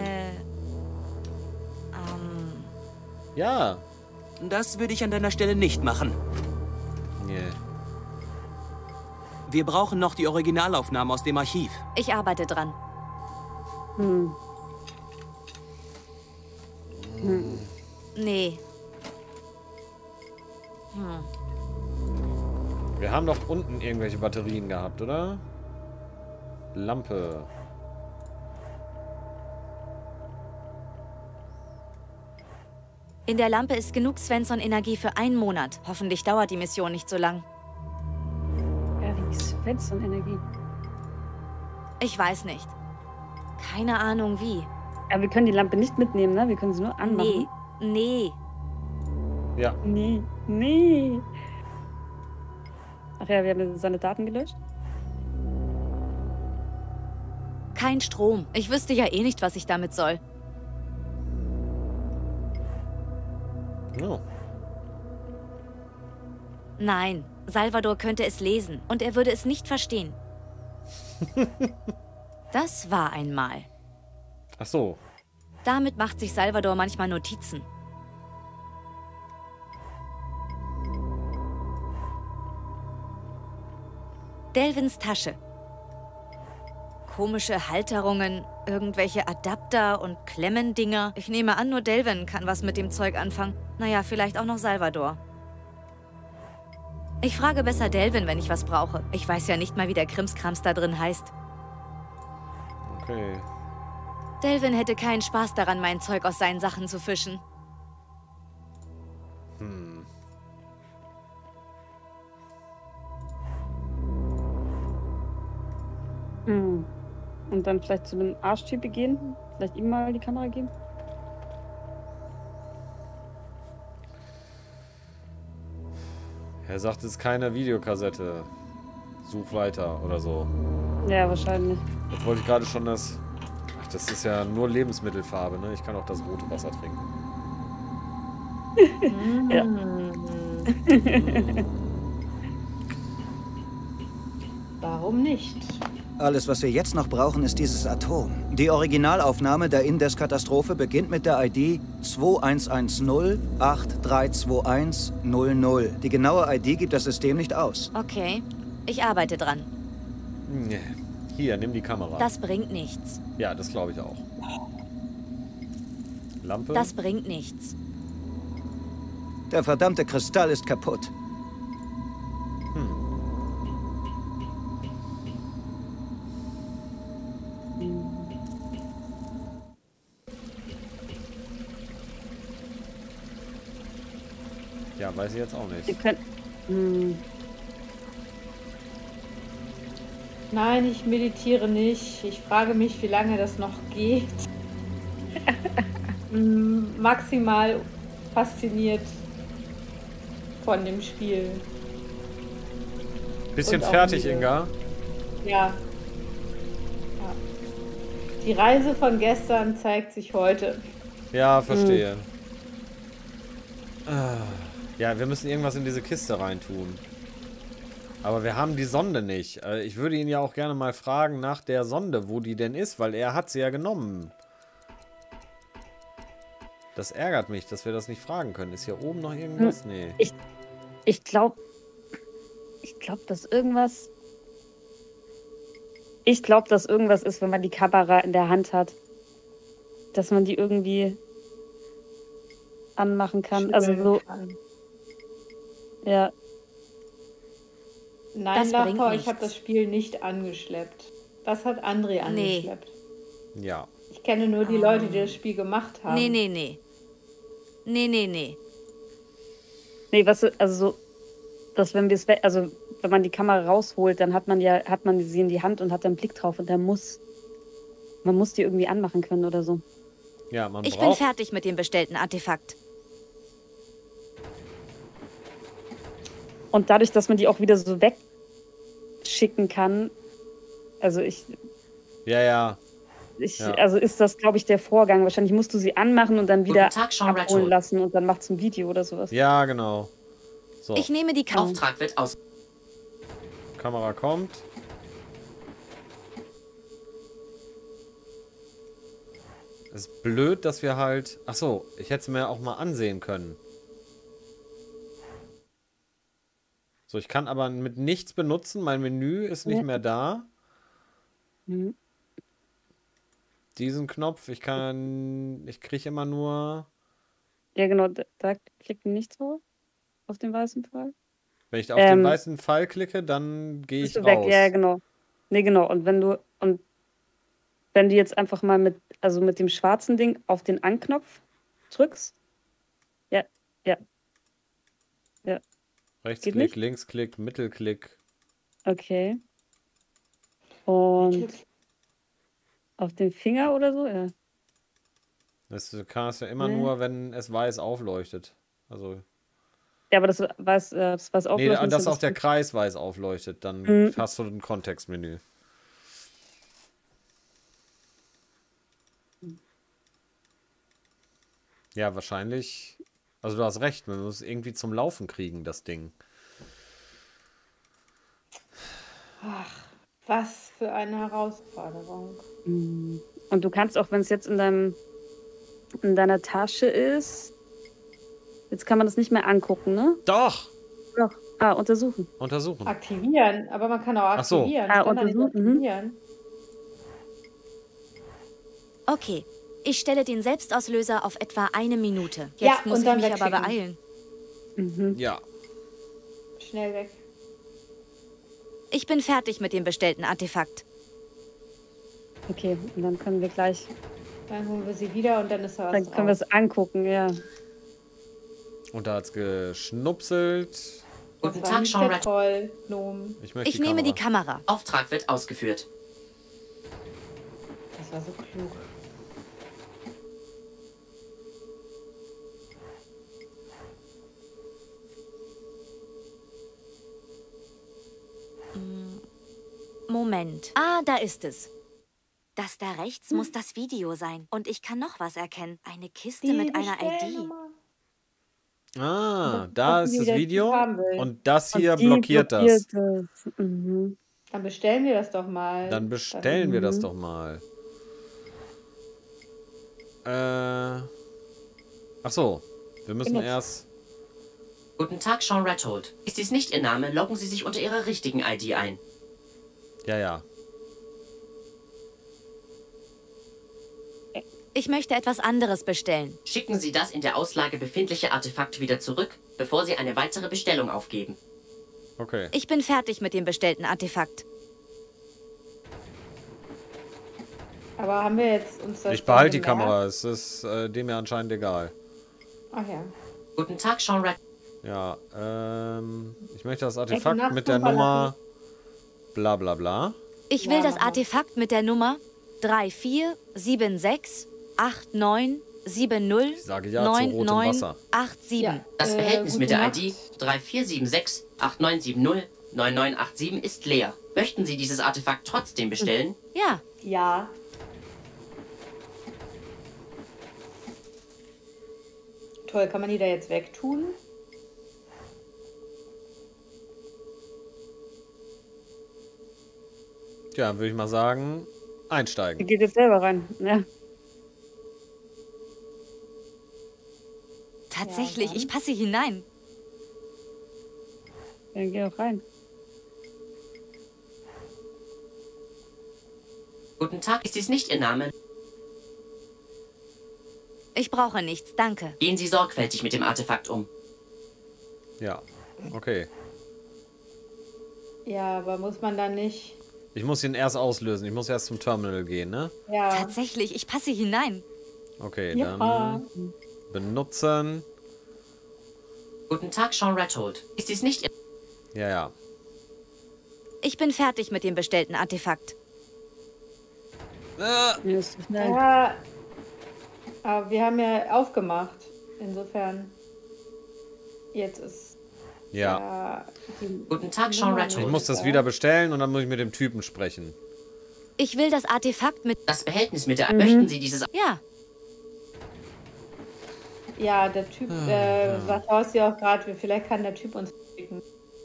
Ja. Das würde ich an deiner Stelle nicht machen. Nee. Wir brauchen noch die Originalaufnahmen aus dem Archiv. Ich arbeite dran. Nee. Wir haben doch unten irgendwelche Batterien gehabt, oder? Lampe. In der Lampe ist genug Svensson-Energie für einen Monat. Hoffentlich dauert die Mission nicht so lang. Ja, die Svensson-Energie. Ich weiß nicht. Keine Ahnung wie. Aber wir können die Lampe nicht mitnehmen, ne? Wir können sie nur anmachen. Nee. Ja. Nee. Ach ja, wir haben seine Daten gelöscht. Kein Strom. Ich wüsste ja eh nicht, was ich damit soll. Oh. Nein, Salvador könnte es lesen und er würde es nicht verstehen. Das war einmal. Ach so. Damit macht sich Salvador manchmal Notizen. Delvins Tasche. Komische Halterungen, irgendwelche Adapter und Klemmendinger. Ich nehme an, nur Delvin kann was mit dem Zeug anfangen. Naja, vielleicht auch noch Salvador. Ich frage besser Delvin, wenn ich was brauche. Ich weiß ja nicht mal, wie der Krimskrams da drin heißt. Okay. Delvin hätte keinen Spaß daran, mein Zeug aus seinen Sachen zu fischen. Und dann vielleicht zu dem Arschtyp gehen? Vielleicht ihm mal die Kamera geben? Er sagt, es ist keine Videokassette. Such weiter oder so. Ja, wahrscheinlich. Jetzt wollte ich gerade schon das... Ach, das ist ja nur Lebensmittelfarbe, ne? Ich kann auch das rote Wasser trinken. Ja. Warum nicht? Alles, was wir jetzt noch brauchen, ist dieses Atom. Die Originalaufnahme der Indes-Katastrophe beginnt mit der ID 2110-832100. Die genaue ID gibt das System nicht aus. Okay, ich arbeite dran. Nee. Hier, nimm die Kamera. Das bringt nichts. Ja, das glaube ich auch. Lampe? Das bringt nichts. Der verdammte Kristall ist kaputt. Ja, weiß ich jetzt auch nicht. Ihr könnt... Nein, ich meditiere nicht. Ich frage mich, wie lange das noch geht. Maximal fasziniert von dem Spiel. Bisschen Und auch fertig, müde. Inga. Ja. Die Reise von gestern zeigt sich heute. Ja, verstehe. Ja, wir müssen irgendwas in diese Kiste reintun. Aber wir haben die Sonde nicht. Ich würde ihn ja auch gerne mal fragen nach der Sonde, wo die denn ist, weil er hat sie ja genommen. Das ärgert mich, dass wir das nicht fragen können. Ist hier oben noch irgendwas? Nee. Ich glaube, dass irgendwas... Ich glaube, dass irgendwas ist, wenn man die Kamera in der Hand hat. Dass man die irgendwie anmachen kann. Also so... Ja. Nein, Das bringt Lacher, ich nichts. habe das Spiel nicht angeschleppt. Das hat André angeschleppt. Ja. Ich kenne nur die Leute, die das Spiel gemacht haben. Nee. Nee, was, also so, dass wenn wir es, also wenn man die Kamera rausholt, dann hat man sie in die Hand und hat dann einen Blick drauf und man muss die irgendwie anmachen können oder so. Ja, man Ich bin braucht... fertig mit dem bestellten Artefakt. Und dadurch, dass man die auch wieder so wegschicken kann, also Ja. also ist das, glaube ich, der Vorgang. Wahrscheinlich musst du sie anmachen und dann wieder Guten Tag, Sean abholen Rattle. lassen und dann macht es ein Video oder sowas. Ja, genau. So, Ich nehme die Kamera. Auftrag wird aus. Kamera kommt. Ist blöd, dass wir halt... Achso, ich hätte es mir auch mal ansehen können. So, ich kann aber mit nichts benutzen. Mein Menü ist nicht mehr da. Mhm. Diesen Knopf, ich kriege immer nur... Ja, genau, da klickt nicht so auf den weißen Pfeil. Wenn ich auf den weißen Pfeil klicke, dann gehe ich Bist du raus. weg, ja, genau. Nee, genau. Und wenn du jetzt einfach mal mit dem schwarzen Ding auf den Anknopf drückst. Ja. Rechtsklick, Geht nicht? Linksklick, Mittelklick. Okay. Und auf den Finger oder so, ja. Das kannst du immer Nee. nur, wenn es weiß aufleuchtet. Also... Ja, aber das weiß auch. Nee, dass auch der Kreis weiß aufleuchtet, dann Mhm. hast du ein Kontextmenü. Ja, wahrscheinlich. Also du hast recht, man muss es irgendwie zum Laufen kriegen, das Ding. Ach, was für eine Herausforderung. Und du kannst auch, wenn es jetzt in deiner Tasche ist, jetzt kann man das nicht mehr angucken, ne? Doch! Doch. Untersuchen. Untersuchen. Aktivieren, aber man kann auch Ach so. aktivieren. Ah, Ich kann da nicht untersuchen, aktivieren. Okay, ich stelle den Selbstauslöser auf etwa 1 Minute. Jetzt Ja, muss und ich dann mich aber wegschicken. beeilen. Ja. Schnell weg. Ich bin fertig mit dem bestellten Artefakt. Okay, und dann können wir gleich, Dann holen wir sie wieder und dann ist da was dann können wir drauf. es angucken, ja. Und da hat's geschnupselt. Guten Das war Tag, nicht Sean der Rattle. Troll, Gnome. Ich möchte Ich nehme die Kamera. Auftrag wird ausgeführt. Das war so klug. Moment. Da ist es. Das da rechts muss das Video sein. Und ich kann noch was erkennen. Eine Kiste mit einer ID. Bestellnummer. Ah, da ist wie das der Video. Typ haben will. Und das Und hier die blockiert das. Mhm. Dann bestellen wir das doch mal. Dann bestellen wir das doch mal. Ach so, wir müssen Benutzt. erst... Guten Tag, Sean Rathold. Ist dies nicht Ihr Name, loggen Sie sich unter Ihrer richtigen ID ein. Ja. Ich möchte etwas anderes bestellen. Schicken Sie das in der Auslage befindliche Artefakt wieder zurück, bevor Sie eine weitere Bestellung aufgeben. Okay. Ich bin fertig mit dem bestellten Artefakt. Aber haben wir jetzt uns das Ich behalte die schon gemerkt? Kamera, es ist dem ja anscheinend egal. Ach ja. Guten Tag, Sean Rathold. Ja, ich möchte das Artefakt mit der Nummer bla bla bla. Ich will das Artefakt mit der Nummer 34768970 sage ja zu rotem Wasser. 9987. Das Behältnis mit der ID 347689709987 ist leer. Möchten Sie dieses Artefakt trotzdem bestellen? Ja. Ja. Toll, kann man die da jetzt wegtun? Tja, würde ich mal sagen, Die einsteigen. geht jetzt selber rein. Ja. Tatsächlich, ich passe hinein. Dann geh auch rein. Guten Tag, ist dies nicht Ihr Name? Ich brauche nichts, danke. Gehen Sie sorgfältig mit dem Artefakt um. Ja, okay. Ja, aber muss man dann nicht... Ich muss ihn erst auslösen. Ich muss erst zum Terminal gehen, ne? Ja. Tatsächlich, ich passe hinein. Okay, Ja. dann benutzen. Guten Tag, Sean Rathold. Ist dies nicht Ihr... Ja, ja. Ich bin fertig mit dem bestellten Artefakt. Mir ist zu schnell. Ja, aber wir haben ja aufgemacht. Insofern, jetzt ist Ja. Guten Tag, Sean Ich Rathold. muss das wieder bestellen und dann muss ich mit dem Typen sprechen. Ich will das Artefakt mit... Das Behältnis mit der... Möchten Sie dieses... Ja, Ja, der Typ sagt Horst ja auch gerade, vielleicht kann der Typ uns schicken.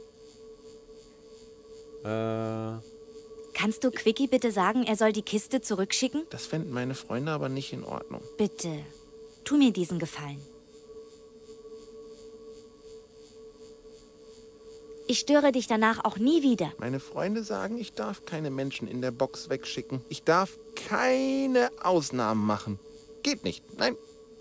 kannst du Quickie bitte sagen, er soll die Kiste zurückschicken? Das fänden meine Freunde aber nicht in Ordnung. Bitte, tu mir diesen Gefallen. Ich störe dich danach auch nie wieder. Meine Freunde sagen, ich darf keine Menschen in der Box wegschicken. Ich darf keine Ausnahmen machen. Geht nicht. Nein.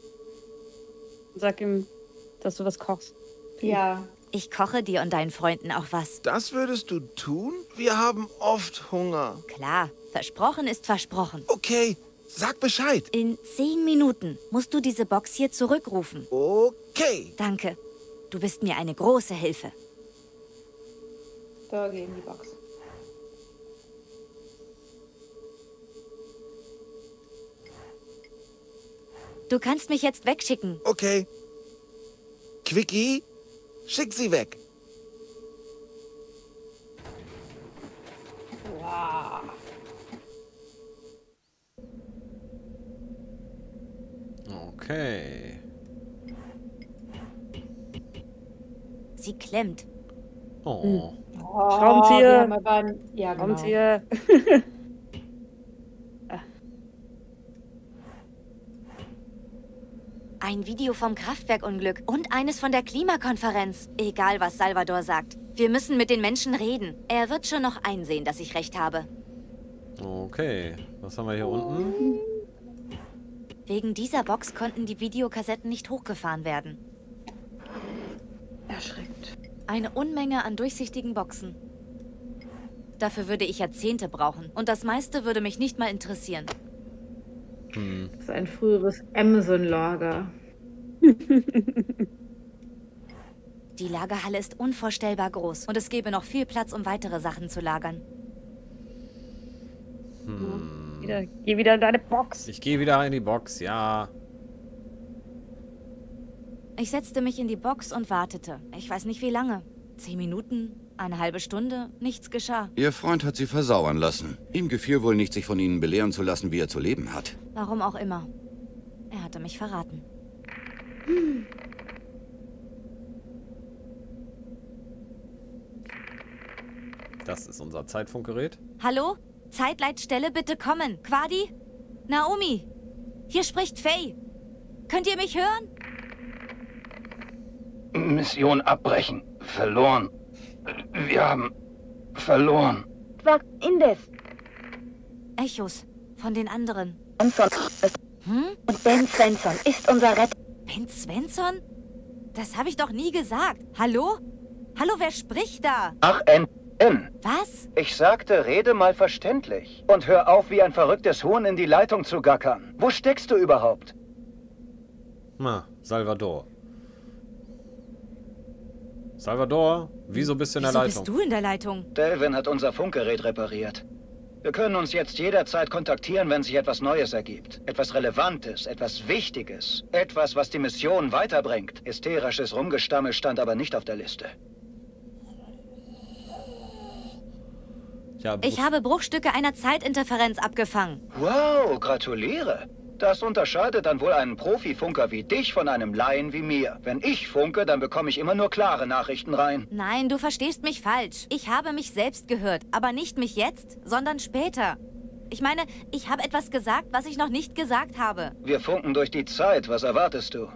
Sag ihm, dass du was kochst. Ja. Ich koche dir und deinen Freunden auch was. Das würdest du tun? Wir haben oft Hunger. Klar, versprochen ist versprochen. Okay, sag Bescheid. In 10 Minuten musst du diese Box hier zurückrufen. Okay. Danke. Du bist mir eine große Hilfe. Da gehen die Box. Du kannst mich jetzt wegschicken. Okay. Quickie, schick sie weg. Wow. Okay. Sie klemmt. Oh. Oh, Schraubenzieher. wir haben aber ja, genau. Kommt hier. Ein Video vom Kraftwerkunglück und eines von der Klimakonferenz. Egal, was Salvador sagt. Wir müssen mit den Menschen reden. Er wird schon noch einsehen, dass ich recht habe. Okay. Was haben wir hier unten? Wegen dieser Box konnten die Videokassetten nicht hochgefahren werden. Erschreckt. Eine Unmenge an durchsichtigen Boxen. Dafür würde ich Jahrzehnte brauchen. Und das meiste würde mich nicht mal interessieren. Das ist ein früheres Amazon-Lager. Die Lagerhalle ist unvorstellbar groß. Und es gäbe noch viel Platz, um weitere Sachen zu lagern. Geh wieder in deine Box. Ich gehe wieder in die Box, ja. Ich setzte mich in die Box und wartete. Ich weiß nicht wie lange. 10 Minuten, eine halbe Stunde, nichts geschah. Ihr Freund hat sie versauern lassen. Ihm gefiel wohl nicht, sich von ihnen belehren zu lassen, wie er zu leben hat. Warum auch immer. Er hatte mich verraten. Das ist unser Zeitfunkgerät. Hallo? Zeitleitstelle, bitte kommen. Quadi? Naomi? Hier spricht Faye. Könnt ihr mich hören? Mission abbrechen. Verloren. Wir haben verloren. Was Indes? Echos von den anderen. Svensson. Und Ben Svensson ist unser Retter. Ben Svensson? Das habe ich doch nie gesagt. Hallo? Hallo, wer spricht da? Ach, N. Was? Ich sagte, rede mal verständlich. Und hör auf, wie ein verrücktes Huhn in die Leitung zu gackern. Wo steckst du überhaupt? Na, Salvador. Salvador, wieso bist du in der Leitung? Bist du in der Leitung? Delvin hat unser Funkgerät repariert. Wir können uns jetzt jederzeit kontaktieren, wenn sich etwas Neues ergibt. Etwas Relevantes, etwas Wichtiges. Etwas, was die Mission weiterbringt. Hysterisches Rumgestammel stand aber nicht auf der Liste. Ja, ich habe Bruchstücke einer Zeitinterferenz abgefangen. Wow, gratuliere. Das unterscheidet dann wohl einen Profifunker wie dich von einem Laien wie mir. Wenn ich funke, dann bekomme ich immer nur klare Nachrichten rein. Nein, du verstehst mich falsch. Ich habe mich selbst gehört, aber nicht mich jetzt, sondern später. Ich meine, ich habe etwas gesagt, was ich noch nicht gesagt habe. Wir funken durch die Zeit. Was erwartest du?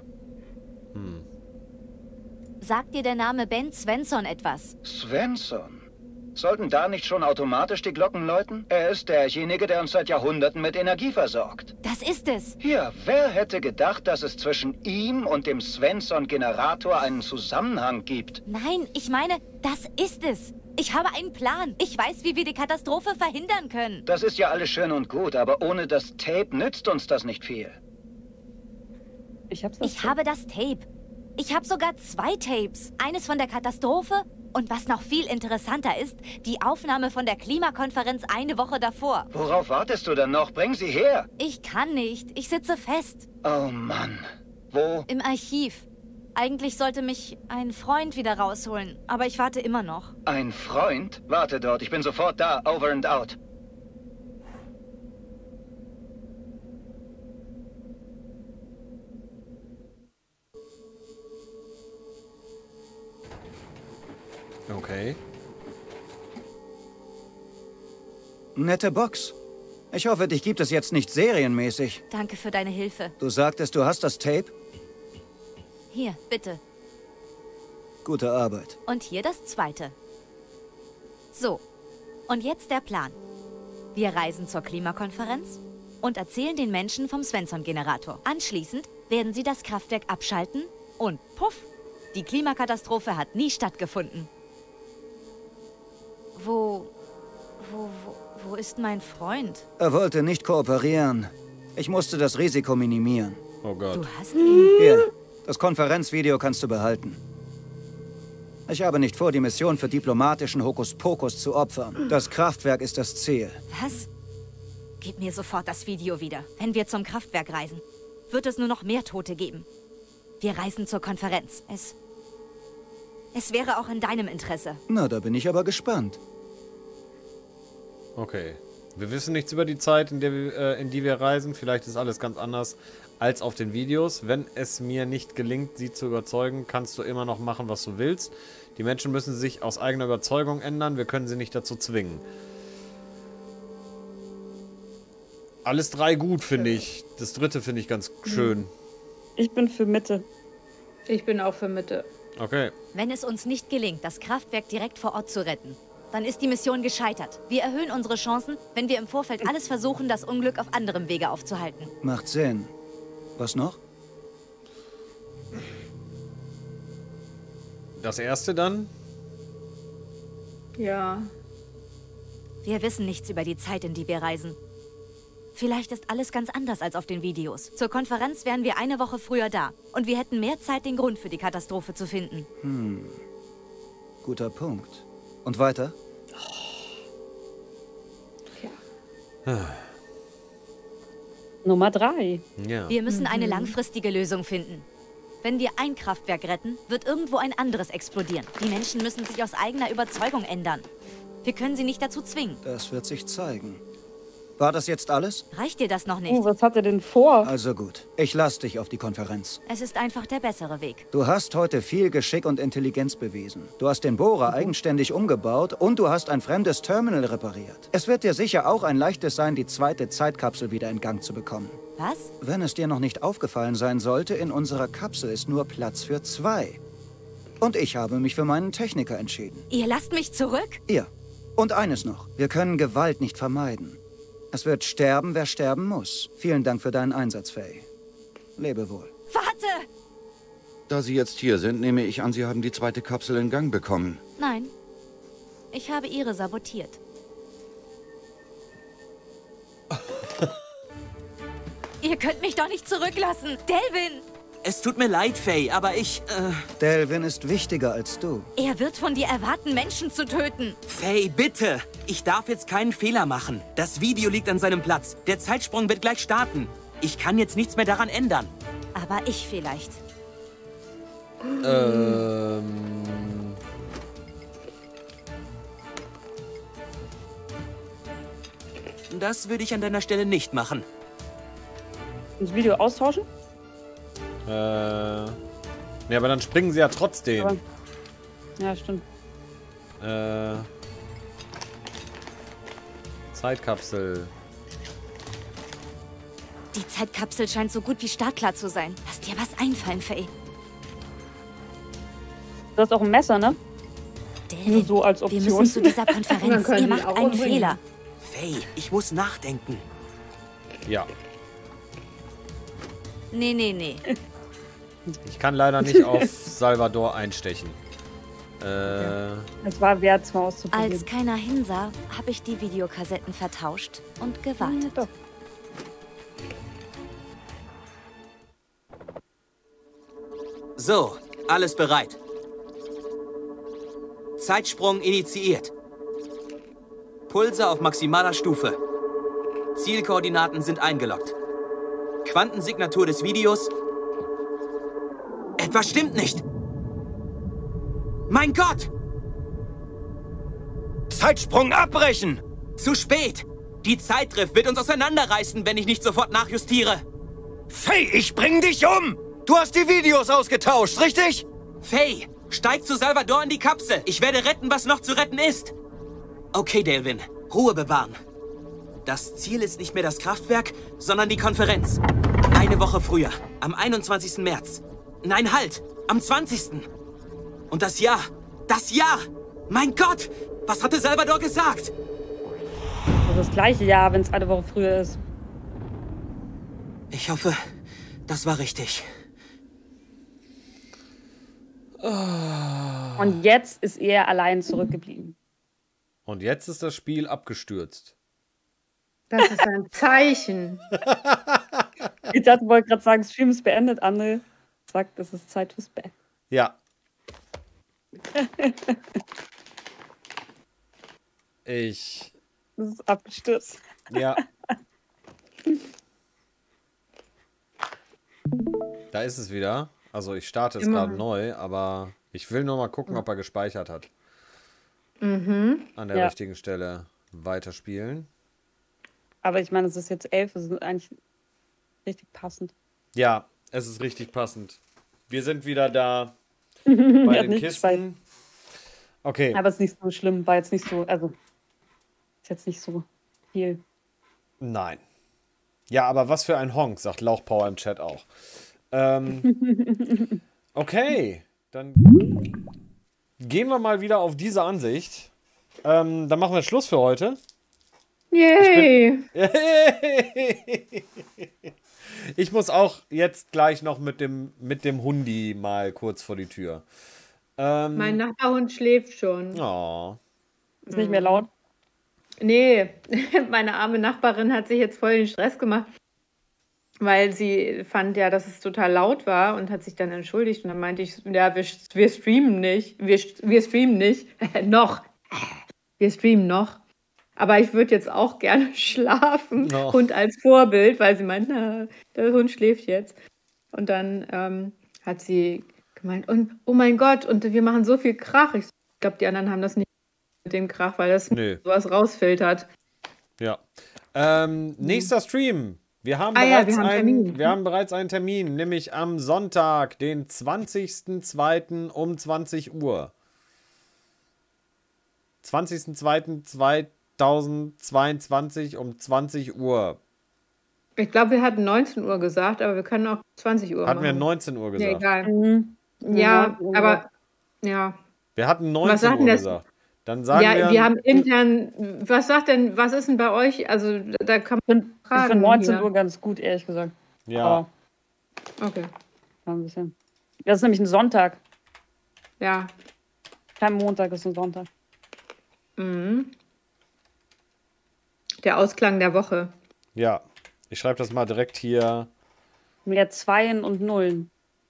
Sagt dir der Name Ben Svensson etwas? Svensson? Sollten da nicht schon automatisch die Glocken läuten? Er ist derjenige, der uns seit Jahrhunderten mit Energie versorgt. Das ist es. Ja, wer hätte gedacht, dass es zwischen ihm und dem Svensson-Generator einen Zusammenhang gibt? Nein, ich meine, das ist es. Ich habe einen Plan. Ich weiß, wie wir die Katastrophe verhindern können. Das ist ja alles schön und gut, aber ohne das Tape nützt uns das nicht viel. Ich habe das Tape. Ich habe sogar 2 Tapes. Eines von der Katastrophe und was noch viel interessanter ist, die Aufnahme von der Klimakonferenz eine Woche davor. Worauf wartest du denn noch? Bring sie her. Ich kann nicht. Ich sitze fest. Oh Mann. Wo? Im Archiv. Eigentlich sollte mich ein Freund wieder rausholen, aber ich warte immer noch. Ein Freund? Warte dort. Ich bin sofort da. Over and out. Okay. Nette Box. Ich hoffe, dich gibt es jetzt nicht serienmäßig. Danke für deine Hilfe. Du sagtest, du hast das Tape? Hier, bitte. Gute Arbeit. Und hier das zweite. So, und jetzt der Plan. Wir reisen zur Klimakonferenz und erzählen den Menschen vom Svensson-Generator. Anschließend werden sie das Kraftwerk abschalten und puff, die Klimakatastrophe hat nie stattgefunden. Wo ist mein Freund? Er wollte nicht kooperieren. Ich musste das Risiko minimieren. Oh Gott. Du hast ihn... Hier, das Konferenzvideo kannst du behalten. Ich habe nicht vor, die Mission für diplomatischen Hokuspokus zu opfern. Das Kraftwerk ist das Ziel. Was? Gib mir sofort das Video wieder. Wenn wir zum Kraftwerk reisen, wird es nur noch mehr Tote geben. Wir reisen zur Konferenz. Es wäre auch in deinem Interesse. Na, da bin ich aber gespannt. Okay. Wir wissen nichts über die Zeit, in die wir reisen. Vielleicht ist alles ganz anders als auf den Videos. Wenn es mir nicht gelingt, sie zu überzeugen, kannst du immer noch machen, was du willst. Die Menschen müssen sich aus eigener Überzeugung ändern. Wir können sie nicht dazu zwingen. Alles 3 gut, finde ich. Das 3. finde ich ganz schön. Ich bin für Mitte. Ich bin auch für Mitte. Okay. Wenn es uns nicht gelingt, das Kraftwerk direkt vor Ort zu retten, dann ist die Mission gescheitert. Wir erhöhen unsere Chancen, wenn wir im Vorfeld alles versuchen, das Unglück auf anderem Wege aufzuhalten. Macht Sinn. Was noch? Das erste dann? Ja. Wir wissen nichts über die Zeit, in die wir reisen. Vielleicht ist alles ganz anders als auf den Videos. Zur Konferenz wären wir eine Woche früher da. Und wir hätten mehr Zeit, den Grund für die Katastrophe zu finden. Guter Punkt. Und weiter? Nummer 3. Ja. Wir müssen eine langfristige Lösung finden. Wenn wir ein Kraftwerk retten, wird irgendwo ein anderes explodieren. Die Menschen müssen sich aus eigener Überzeugung ändern. Wir können sie nicht dazu zwingen. Das wird sich zeigen. War das jetzt alles? Reicht dir das noch nicht? Was hat er denn vor? Also gut. Ich lass dich auf die Konferenz. Es ist einfach der bessere Weg. Du hast heute viel Geschick und Intelligenz bewiesen. Du hast den Bohrer eigenständig umgebaut und du hast ein fremdes Terminal repariert. Es wird dir sicher auch ein leichtes sein, die zweite Zeitkapsel wieder in Gang zu bekommen. Was? Wenn es dir noch nicht aufgefallen sein sollte, in unserer Kapsel ist nur Platz für 2. Und ich habe mich für meinen Techniker entschieden. Ihr lasst mich zurück? Ihr. Und eines noch. Wir können Gewalt nicht vermeiden. Es wird sterben, wer sterben muss. Vielen Dank für deinen Einsatz, Faye. Lebe wohl. Warte! Da Sie jetzt hier sind, nehme ich an, Sie haben die zweite Kapsel in Gang bekommen. Nein. Ich habe ihre sabotiert. Ihr könnt mich doch nicht zurücklassen. Delvin! Es tut mir leid, Faye, aber Delvin ist wichtiger als du. Er wird von dir erwarten, Menschen zu töten. Faye, bitte! Ich darf jetzt keinen Fehler machen. Das Video liegt an seinem Platz. Der Zeitsprung wird gleich starten. Ich kann jetzt nichts mehr daran ändern. Aber ich vielleicht. Das würde ich an deiner Stelle nicht machen. Das Video austauschen? Ja, aber dann springen sie ja trotzdem. Aber, ja, stimmt. Zeitkapsel. Die Zeitkapsel scheint so gut wie startklar zu sein. Lass dir was einfallen, Faye. Du hast auch ein Messer, ne? Nur so als Option. Wir müssen zu dieser Konferenz. Ihr macht einen Fehler. Faye, ich muss nachdenken. Ja. Nee. Ich kann leider nicht auf Salvador einstechen. Es war wert, es mal auszuprobieren. Als keiner hinsah, habe ich die Videokassetten vertauscht und gewartet. Doch. So, alles bereit. Zeitsprung initiiert. Pulse auf maximaler Stufe. Zielkoordinaten sind eingeloggt. Quantensignatur des Videos. Etwas stimmt nicht. Mein Gott! Zeitsprung abbrechen! Zu spät! Die Zeitdrift wird uns auseinanderreißen, wenn ich nicht sofort nachjustiere. Faye, ich bring dich um! Du hast die Videos ausgetauscht, richtig? Faye, steig zu Salvador in die Kapsel. Ich werde retten, was noch zu retten ist. Okay, Delvin, Ruhe bewahren. Das Ziel ist nicht mehr das Kraftwerk, sondern die Konferenz. Eine Woche früher, am 21. März. Nein, halt, am 20. Und das Jahr, mein Gott, was hatte Salvador gesagt? Also das gleiche Jahr, wenn es eine Woche früher ist. Ich hoffe, das war richtig. Und jetzt ist er allein zurückgeblieben. Und jetzt ist das Spiel abgestürzt. Das ist ein Zeichen. Ich dachte, wollte gerade sagen, Stream ist beendet. André sagt, es ist Zeit fürs Bett. Ja. Das ist abgestürzt. Ja. Da ist es wieder. Also ich starte es gerade neu, aber ich will nur mal gucken, ob er gespeichert hat. Mhm. An der richtigen Stelle weiterspielen. Aber ich meine, es ist jetzt 11, es ist eigentlich richtig passend. Ja, es ist richtig passend. Wir sind wieder da bei den Kisten. Okay. Aber es ist nicht so schlimm, war jetzt nicht so, also ist jetzt nicht so viel. Nein. Ja, aber was für ein Honk, sagt Lauchpower im Chat auch. Okay, dann gehen wir mal wieder auf diese Ansicht. Dann machen wir Schluss für heute. Yay! Ich muss auch jetzt gleich noch mit dem Hundi mal kurz vor die Tür. Mein Nachbarhund schläft schon. Oh. Ist nicht mehr laut? Nee, meine arme Nachbarin hat sich jetzt voll den Stress gemacht, weil sie fand ja, dass es total laut war und hat sich dann entschuldigt. Und dann meinte ich, ja, wir streamen nicht. Wir streamen nicht. Noch. Wir streamen noch. Aber ich würde jetzt auch gerne schlafen. Oh. Hund als Vorbild, weil sie meint, na, der Hund schläft jetzt. Und dann hat sie gemeint, und oh mein Gott, und wir machen so viel Krach. Ich glaube, die anderen haben das nicht mit dem Krach, weil das sowas rausfiltert. Ja. Nächster Stream. Wir haben bereits einen Termin, nämlich am Sonntag, den 20.02. um 20 Uhr. 20.02.2022 um 20 Uhr. Ich glaube, wir hatten 19 Uhr gesagt, aber wir können auch 20 Uhr Hatten wir machen. 19 Uhr gesagt? Ja, egal. Ja, aber ja. Wir hatten 19 Uhr gesagt. Dann sagen wir haben intern, was ist denn bei euch? Also da kann man fragen. Ich finde 19 Uhr ganz gut, ehrlich gesagt. Ja. Aber okay. Ein bisschen. Das ist nämlich ein Sonntag. Ja. Kein Montag, ist ein Sonntag. Mhm. Der Ausklang der Woche. Ja. Ich schreibe das mal direkt hier. Mehr Zweien und Nullen.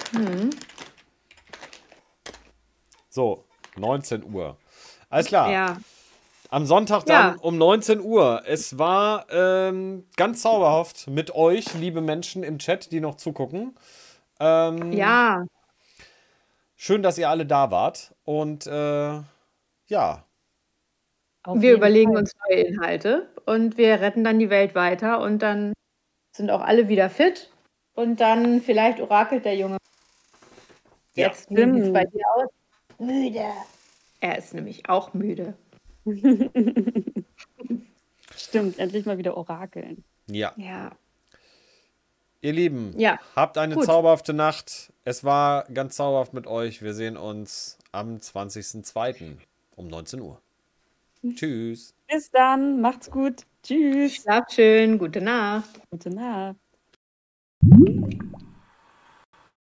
So, 19 Uhr. Alles klar. Ja. Am Sonntag dann um 19 Uhr. Es war ganz zauberhaft mit euch, liebe Menschen im Chat, die noch zugucken. Ja. Schön, dass ihr alle da wart. Und ja. Wir überlegen uns neue Inhalte und wir retten dann die Welt weiter und dann sind auch alle wieder fit und dann vielleicht orakelt der Junge. Jetzt, wie sieht es bei dir aus? Müde. Er ist nämlich auch müde. Stimmt, endlich mal wieder orakeln. Ja. Ja. Ihr Lieben, habt eine zauberhafte Nacht. Es war ganz zauberhaft mit euch. Wir sehen uns am 20.02. um 19 Uhr. Tschüss. Bis dann, macht's gut. Tschüss. Schlaft schön, gute Nacht. Gute Nacht.